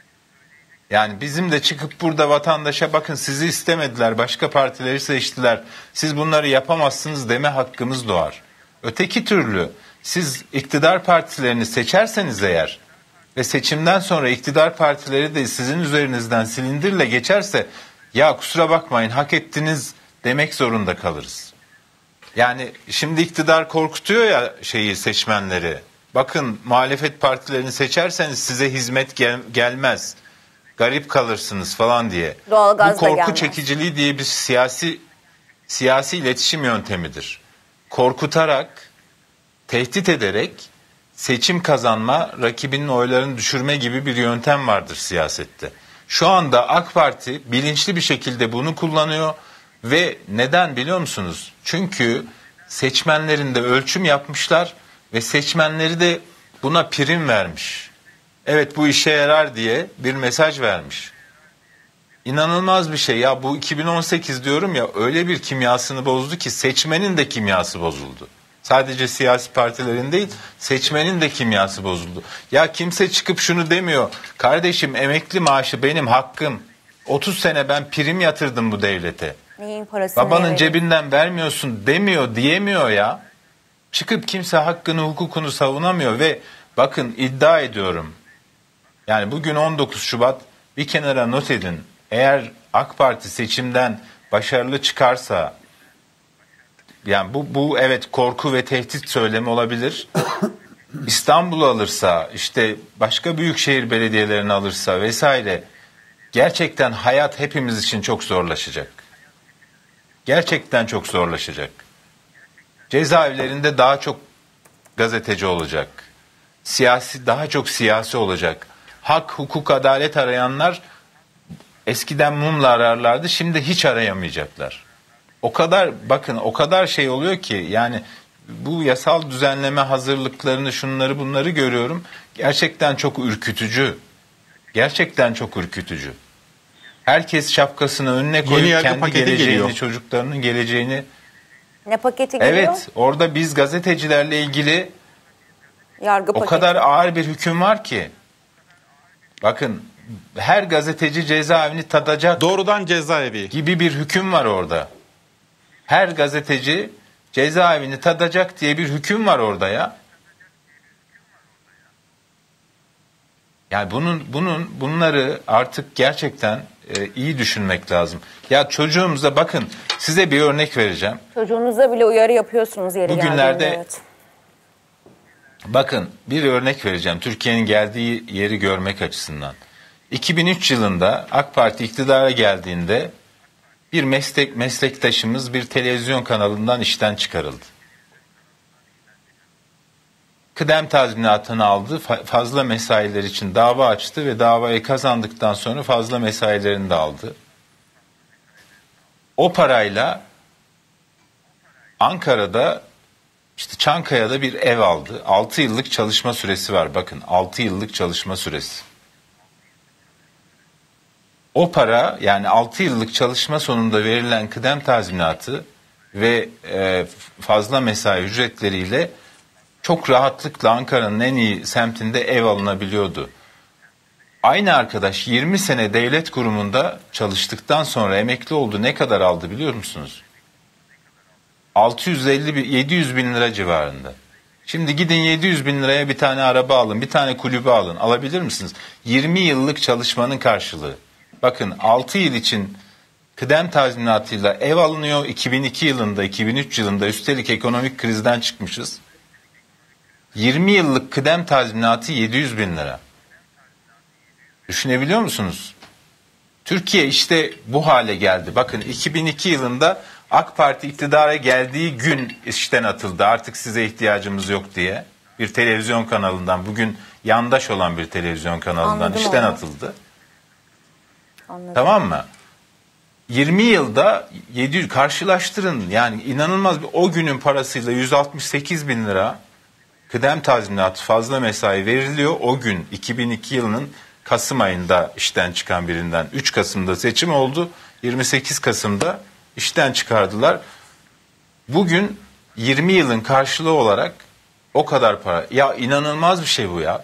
Speaker 1: Yani bizim de çıkıp burada vatandaşa bakın sizi istemediler, başka partileri seçtiler, siz bunları yapamazsınız deme hakkımız doğar. Öteki türlü siz iktidar partilerini seçerseniz eğer ve seçimden sonra iktidar partileri de sizin üzerinizden silindirle geçerse ya kusura bakmayın hak ettiniz demek zorunda kalırız. Yani şimdi iktidar korkutuyor ya şeyi seçmenleri. Bakın muhalefet partilerini seçerseniz size hizmet gel- gelmez. Garip kalırsınız falan diye.
Speaker 2: Doğalgaz
Speaker 1: Bu korku
Speaker 2: gelmez.
Speaker 1: çekiciliği diye bir siyasi siyasi iletişim yöntemidir. Korkutarak, tehdit ederek seçim kazanma, rakibinin oylarını düşürme gibi bir yöntem vardır siyasette. Şu anda AK Parti bilinçli bir şekilde bunu kullanıyor ve neden biliyor musunuz? Çünkü seçmenlerinde ölçüm yapmışlar ve seçmenleri de buna prim vermiş. Evet bu işe yarar diye bir mesaj vermiş. İnanılmaz bir şey ya, bu iki bin on sekiz diyorum ya, öyle bir kimyasını bozdu ki seçmenin de kimyası bozuldu. Sadece siyasi partilerin değil, seçmenin de kimyası bozuldu. Ya kimse çıkıp şunu demiyor. Kardeşim emekli maaşı benim hakkım. otuz sene ben prim yatırdım bu devlete.
Speaker 2: Neyin parasını
Speaker 1: Babanın
Speaker 2: verelim?
Speaker 1: cebinden vermiyorsun demiyor, diyemiyor ya. Çıkıp kimse hakkını, hukukunu savunamıyor ve bakın iddia ediyorum. Yani bugün on dokuz Şubat, bir kenara not edin. Eğer AK Parti seçimden başarılı çıkarsa, yani bu, bu evet korku ve tehdit söylemi olabilir. İstanbul'u alırsa, işte başka büyükşehir belediyelerini alırsa vesaire, gerçekten hayat hepimiz için çok zorlaşacak. Gerçekten çok zorlaşacak. Cezaevlerinde daha çok gazeteci olacak. Siyasi, daha çok siyasi olacak. Hak, hukuk, adalet arayanlar eskiden mumla ararlardı, şimdi hiç arayamayacaklar. O kadar bakın o kadar şey oluyor ki yani bu yasal düzenleme hazırlıklarını, şunları bunları görüyorum. Gerçekten çok ürkütücü. Gerçekten çok ürkütücü. Herkes şapkasını önüne koyup kendi geleceğini, geliyor. Çocuklarının geleceğini.
Speaker 2: Ne paketi geliyor?
Speaker 1: Evet, orada biz gazetecilerle ilgili
Speaker 2: Yargı
Speaker 1: o
Speaker 2: paketi.
Speaker 1: kadar ağır bir hüküm var ki. Bakın her gazeteci cezaevini tadacak.
Speaker 5: Doğrudan cezaevi
Speaker 1: gibi bir hüküm var orada. Her gazeteci cezaevini tadacak diye bir hüküm var orada ya. Yani bunun bunun bunları artık gerçekten e, iyi düşünmek lazım. Ya çocuğumuza bakın, size bir örnek vereceğim.
Speaker 2: Çocuğunuza bile uyarı yapıyorsunuz yeri
Speaker 1: Bugünlerde
Speaker 2: geldiğinde, evet.
Speaker 1: Bakın bir örnek vereceğim Türkiye'nin geldiği yeri görmek açısından. iki bin üç yılında AK Parti iktidara geldiğinde bir meslek meslektaşımız bir televizyon kanalından işten çıkarıldı. Kıdem tazminatını aldı, fazla mesailer için dava açtı ve davayı kazandıktan sonra fazla mesailerini de aldı. O parayla Ankara'da, işte Çankaya'da bir ev aldı. altı yıllık çalışma süresi var, bakın altı yıllık çalışma süresi. O para, yani altı yıllık çalışma sonunda verilen kıdem tazminatı ve e, fazla mesai ücretleriyle çok rahatlıkla Ankara'nın en iyi semtinde ev alınabiliyordu. Aynı arkadaş yirmi sene devlet kurumunda çalıştıktan sonra emekli oldu. Ne kadar aldı biliyor musunuz? altı yüz elli yedi yüz bin lira civarında. Şimdi gidin yedi yüz bin liraya bir tane araba alın, bir tane kulübe alın. Alabilir misiniz? yirmi yıllık çalışmanın karşılığı. Bakın altı yıl için kıdem tazminatıyla ev alınıyor. iki bin iki yılında, iki bin üç yılında, üstelik ekonomik krizden çıkmışız. yirmi yıllık kıdem tazminatı yedi yüz bin lira. Düşünebiliyor musunuz? Türkiye işte bu hale geldi. Bakın iki bin iki yılında AK Parti iktidara geldiği gün işten atıldı. Artık size ihtiyacımız yok diye. Bir televizyon kanalından, bugün yandaş olan bir televizyon kanalından
Speaker 2: Anladım
Speaker 1: işten
Speaker 2: onu.
Speaker 1: atıldı.
Speaker 2: Anladım.
Speaker 1: Tamam mı? yirmi yılda yedi yüz karşılaştırın. Yani inanılmaz bir, o günün parasıyla yüz altmış sekiz bin lira kıdem tazminatı, fazla mesai veriliyor. O gün iki bin iki yılının Kasım ayında işten çıkan birinden. üç Kasım'da seçim oldu. yirmi sekiz Kasım'da işten çıkardılar. Bugün yirmi yılın karşılığı olarak o kadar para. Ya inanılmaz bir şey bu ya.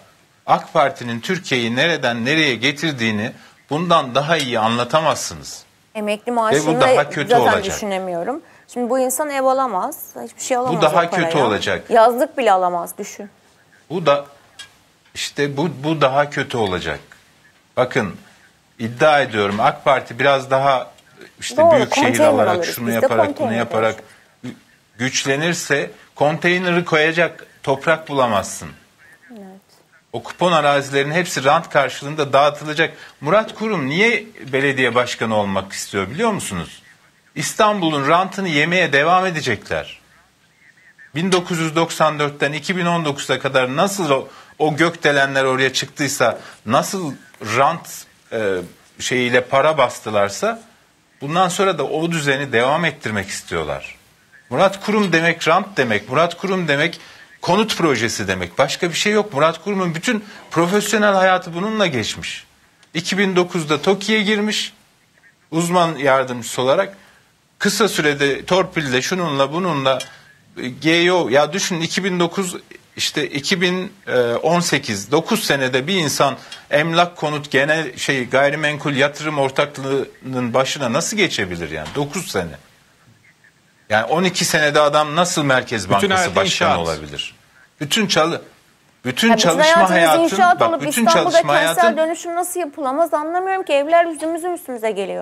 Speaker 1: AK Parti'nin Türkiye'yi nereden nereye getirdiğini bundan daha iyi anlatamazsınız.
Speaker 2: Emekli maaşını da zaten olacak. Düşünemiyorum. Şimdi bu insan ev alamaz. Hiçbir şey alamaz.
Speaker 1: Bu daha kötü olacak.
Speaker 2: Yazlık bile alamaz, düşün.
Speaker 1: Bu da işte bu, bu daha kötü olacak. Bakın iddia ediyorum AK Parti biraz daha işte
Speaker 2: Doğru,
Speaker 1: büyük şehir alarak
Speaker 2: alırız.
Speaker 1: şunu
Speaker 2: Biz
Speaker 1: yaparak bunu yaparak alırız. Güçlenirse konteyneri koyacak toprak bulamazsın. Evet. O kupon arazilerin hepsi rant karşılığında dağıtılacak. Murat Kurum niye belediye başkanı olmak istiyor biliyor musunuz? İstanbul'un rantını yemeye devam edecekler. bin dokuz yüz doksan dörtten iki bin on dokuza kadar nasıl o, o gökdelenler oraya çıktıysa, nasıl rant e, şeyiyle para bastılarsa bundan sonra da o düzeni devam ettirmek istiyorlar. Murat Kurum demek rant demek, Murat Kurum demek konut projesi demek. Başka bir şey yok. Murat Kurum'un bütün profesyonel hayatı bununla geçmiş. iki bin dokuzda TOKİ'ye girmiş uzman yardımcısı olarak. Kısa sürede torpille şununla bununla G O ya düşünün iki bin dokuz işte iki bin on sekiz dokuz senede bir insan emlak konut genel şey gayrimenkul yatırım ortaklığının başına nasıl geçebilir yani dokuz sene. Yani on iki senede adam nasıl Merkez Bankası başkanı inşaat. olabilir? Bütün çalı bütün, ya çalışma hayatın bak bütün
Speaker 2: İstanbul'da
Speaker 1: çalışma hayatın
Speaker 2: kentsel dönüşüm nasıl yapılamaz anlamıyorum ki, evler yüzümüzün üstümüze geliyor.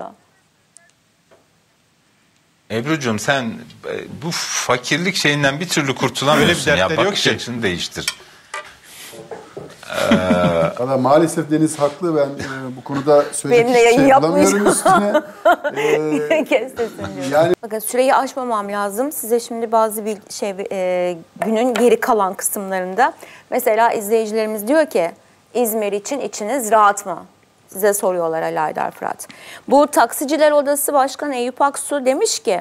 Speaker 1: Ebru'cum sen bu fakirlik şeyinden bir türlü kurtulamıyorsun ya. Bakış açını değiştir.
Speaker 3: Ee... Maalesef Deniz haklı, ben e, bu konuda söyleyecek hiçbir şey bulamıyorum üstüne.
Speaker 2: Ee, Kes sesini. Yani... Bakın süreyi aşmamam lazım. Size şimdi bazı bir şey e, günün geri kalan kısımlarında. Mesela izleyicilerimiz diyor ki İzmir için içiniz rahat mı? Size soruyorlar Ali Aydar Fırat. Bu Taksiciler Odası Başkanı Eyüp Aksu demiş ki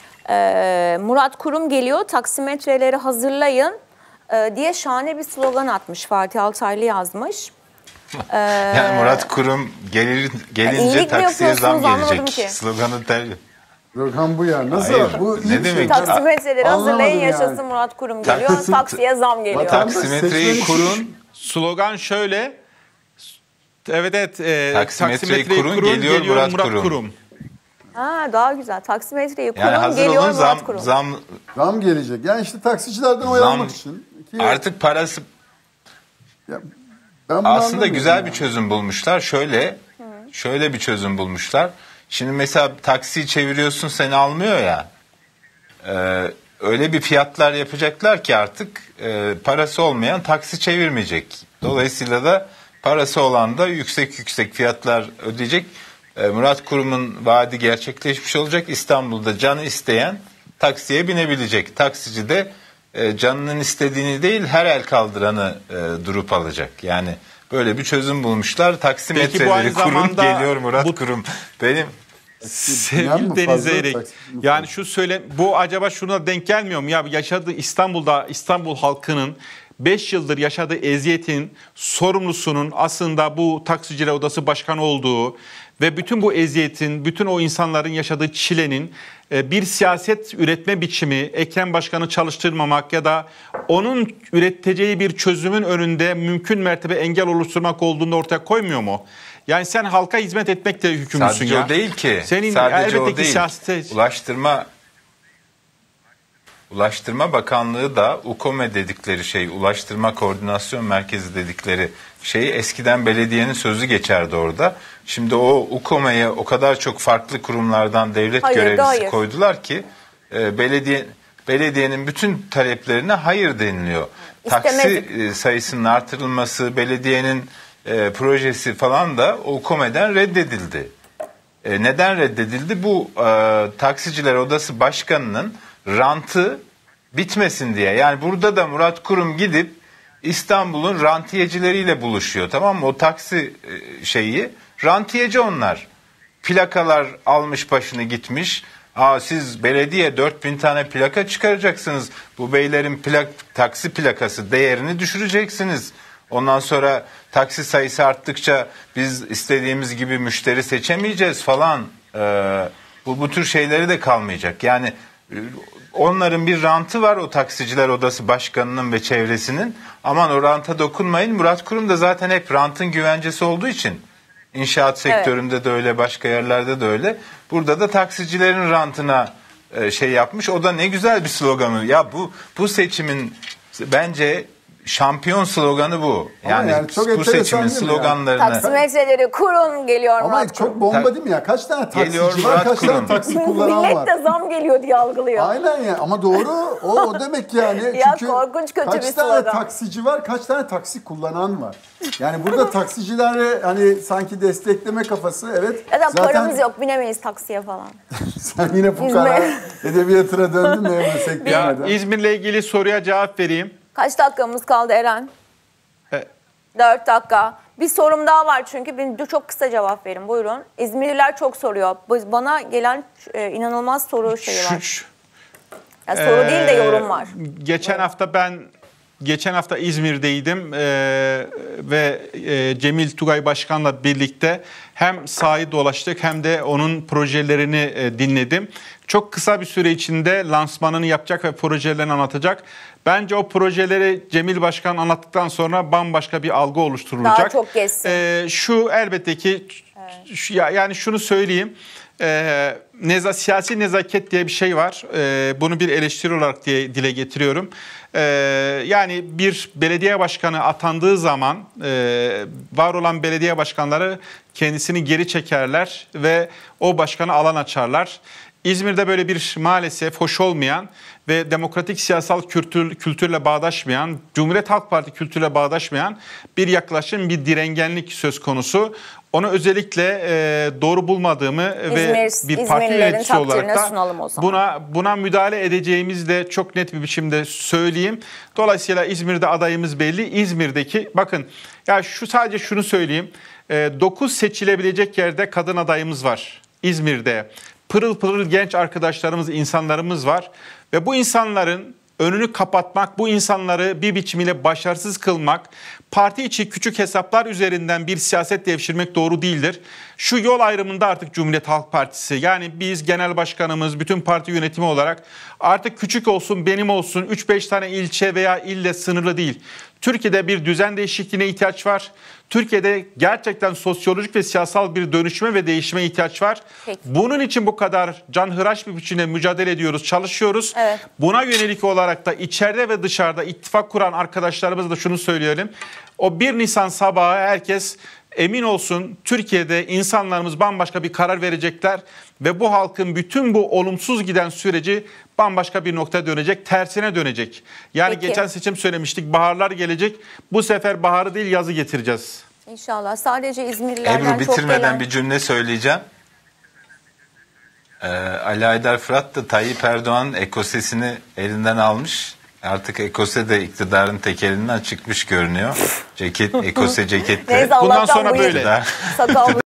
Speaker 2: e, Murat Kurum geliyor, taksimetreleri hazırlayın e, diye şahane bir slogan atmış. Fatih Altaylı yazmış.
Speaker 1: Ee, yani Murat Kurum gelir, gelince yani taksiye zam gelecek. Sloganı tercih.
Speaker 3: Slogan bu ya. Nasıl? Hayır, bu
Speaker 1: ne demek?
Speaker 2: Taksimetreleri hazırlayın, yaşasın yani. Murat Kurum geliyor. Taksi, taksiye zam geliyor.
Speaker 1: Taksimetreyi kurun.
Speaker 5: Slogan şöyle. Evet evet. E,
Speaker 1: taksimetreyi kurun, kurun geliyor, geliyor Murat, Murat Kurum. Kurum.
Speaker 2: Ha, daha güzel. Taksimetreyi kurun
Speaker 1: yani
Speaker 2: geliyor
Speaker 1: olun,
Speaker 2: Murat
Speaker 1: zam,
Speaker 2: Kurum.
Speaker 1: Zam,
Speaker 3: zam gelecek. Yani işte taksicilerden oy almak için.
Speaker 1: Ki, artık parası... Ya, aslında güzel yani. Bir çözüm bulmuşlar. Şöyle, Hı. şöyle bir çözüm bulmuşlar. Şimdi mesela taksiyi çeviriyorsun, seni almıyor ya. E, öyle bir fiyatlar yapacaklar ki artık e, parası olmayan taksi çevirmeyecek. Dolayısıyla da parası olan da yüksek yüksek fiyatlar ödeyecek. E, Murat Kurum'un vaadi gerçekleşmiş olacak. İstanbul'da canı isteyen taksiye binebilecek. Taksici de e, canının istediğini değil, her el kaldıranı e, durup alacak. Yani böyle bir çözüm bulmuşlar. Taksimetreleri kurun, geliyor Murat bu... Kurum. Benim
Speaker 5: sevgili Deniz Zeyrek, yani şu söyle, bu acaba şuna denk gelmiyor mu? Ya yaşadığı İstanbul'da, İstanbul halkının beş yıldır yaşadığı eziyetin sorumlusunun aslında bu Taksiciler Odası Başkanı olduğu ve bütün bu eziyetin, bütün o insanların yaşadığı çilenin bir siyaset üretme biçimi, Ekrem Başkan'ı çalıştırmamak ya da onun üreteceği bir çözümün önünde mümkün mertebe engel oluşturmak olduğunu ortaya koymuyor mu? Yani sen halka hizmet etmekle yükümlüsün.
Speaker 1: Sadece
Speaker 5: ya.
Speaker 1: o değil ki.
Speaker 5: Senin
Speaker 1: Sadece
Speaker 5: elbette
Speaker 1: o değil.
Speaker 5: Siyasete...
Speaker 1: Ulaştırma Ulaştırma Bakanlığı da UKOME dedikleri şey, Ulaştırma Koordinasyon Merkezi dedikleri şey, eskiden belediyenin sözü geçerdi orada. Şimdi o UKOME'ye o kadar çok farklı kurumlardan devlet hayır, görevlisi hayır. koydular ki e, belediye belediyenin bütün taleplerine hayır deniliyor. İstemedik. Taksi sayısının artırılması, belediyenin e, projesi falan da UKOME'den reddedildi. E, neden reddedildi? Bu e, Taksiciler Odası Başkanı'nın rantı bitmesin diye. Yani burada da Murat Kurum gidip İstanbul'un rantiyecileriyle buluşuyor, tamam mı? O taksi şeyi, rantiyeci onlar. Plakalar almış başını gitmiş. Aa, siz belediye dört bin tane plaka çıkaracaksınız. Bu beylerin plak, taksi plakası değerini düşüreceksiniz. Ondan sonra taksi sayısı arttıkça biz istediğimiz gibi müşteri seçemeyeceğiz falan. Ee, bu, bu tür şeyleri de kalmayacak. Yani onların bir rantı var, o taksiciler odası başkanının ve çevresinin. Aman o ranta dokunmayın. Murat Kurum da zaten hep rantın güvencesi olduğu için. İnşaat sektöründe evet. de öyle, başka yerlerde de öyle. Burada da taksicilerin rantına şey yapmış. O da ne güzel bir sloganı. Ya bu bu seçimin bence şampiyon sloganı bu. Yani, yani çok bu seçimin sloganlarını.
Speaker 2: Taksimetreleri kurun geliyor
Speaker 3: Ama
Speaker 2: Murat
Speaker 3: çok bomba
Speaker 1: Ta-
Speaker 3: değil mi ya? Kaç tane taksici
Speaker 1: geliyor
Speaker 3: var, kaç
Speaker 1: Kurum.
Speaker 3: tane taksi kullanan var?
Speaker 2: Millet de zam geliyor diye algılıyor.
Speaker 3: Aynen ya, ama doğru o, o demek yani.
Speaker 2: Ya
Speaker 3: çünkü
Speaker 2: korkunç kötü
Speaker 3: kaç
Speaker 2: bir
Speaker 3: tane
Speaker 2: slogan.
Speaker 3: taksici var, kaç tane taksi kullanan var? Yani burada taksicileri hani sanki destekleme kafası, evet.
Speaker 2: Ya da
Speaker 3: zaten
Speaker 2: paramız yok, binemeyiz taksiye falan.
Speaker 3: Sen yine fukara edebiyatına döndün mü?
Speaker 5: Ya İzmir'le ilgili soruya cevap vereyim.
Speaker 2: Kaç dakikamız kaldı Eren?
Speaker 5: E-
Speaker 2: Dört dakika. Bir sorum daha var çünkü. Ben çok kısa cevap verin. Buyurun. İzmirliler çok soruyor. Bana gelen e, inanılmaz soru şeyi var.
Speaker 5: Şu,
Speaker 2: ya soru ee, değil de yorum var.
Speaker 5: Geçen Buyurun. hafta ben geçen hafta İzmir'deydim ee, ve e, Cemil Tugay Başkan'la birlikte hem sahayı dolaştık hem de onun projelerini e, dinledim. Çok kısa bir süre içinde lansmanını yapacak ve projelerini anlatacak. Bence o projeleri Cemil Başkan anlattıktan sonra bambaşka bir algı oluşturulacak.
Speaker 2: Daha çok geçsin.
Speaker 5: Ee, şu elbette ki evet. şu, yani şunu söyleyeyim. Ee, neza, siyasi nezaket diye bir şey var. Ee, bunu bir eleştiri olarak diye dile getiriyorum. Ee, yani bir belediye başkanı atandığı zaman e, var olan belediye başkanları kendisini geri çekerler ve o başkanı alan açarlar. İzmir'de böyle bir maalesef hoş olmayan ve demokratik siyasal kültür, kültürle bağdaşmayan, Cumhuriyet Halk Parti kültürle bağdaşmayan bir yaklaşım, bir direngenlik söz konusu. Onu özellikle e, doğru bulmadığımı İzmir, ve bir parti yöneticisi olarak da buna buna müdahale edeceğimizi de çok net bir biçimde söyleyeyim. Dolayısıyla İzmir'de adayımız belli. İzmir'deki bakın ya şu sadece şunu söyleyeyim. dokuz seçilebilecek yerde kadın adayımız var İzmir'de. Pırıl pırıl genç arkadaşlarımız, insanlarımız var ve bu insanların önünü kapatmak, bu insanları bir biçimiyle başarısız kılmak, parti içi küçük hesaplar üzerinden bir siyaset devşirmek doğru değildir. Şu yol ayrımında artık Cumhuriyet Halk Partisi, yani biz genel başkanımız, bütün parti yönetimi olarak artık küçük olsun, benim olsun, üç beş tane ilçe veya ille sınırlı değil. Türkiye'de bir düzen değişikliğine ihtiyaç var. Türkiye'de gerçekten sosyolojik ve siyasal bir dönüşme ve değişime ihtiyaç var.
Speaker 2: Peki.
Speaker 5: Bunun için bu kadar canhıraş bir biçimde mücadele ediyoruz, çalışıyoruz.
Speaker 2: Evet.
Speaker 5: Buna yönelik olarak da içeride ve dışarıda ittifak kuran arkadaşlarımıza da şunu söyleyelim. O bir Nisan sabahı herkes emin olsun, Türkiye'de insanlarımız bambaşka bir karar verecekler ve bu halkın bütün bu olumsuz giden süreci bambaşka bir noktaya dönecek, tersine dönecek. Yani
Speaker 2: Peki.
Speaker 5: Geçen seçim söylemiştik, baharlar gelecek. Bu sefer baharı değil, yazı getireceğiz.
Speaker 2: İnşallah. Sadece İzmirlilerden
Speaker 1: Ebru,
Speaker 2: çok
Speaker 1: bitirmeden
Speaker 2: gelen...
Speaker 1: bir cümle söyleyeceğim. Ee, Ali Aydar Fırat da Tayyip Erdoğan'ın ekosesini elinden almış. Artık ekose de iktidarın tekelinden çıkmış görünüyor. Ceket, ekose ceketle.
Speaker 2: Neyse,
Speaker 5: Bundan sonra böyle.
Speaker 2: Sakal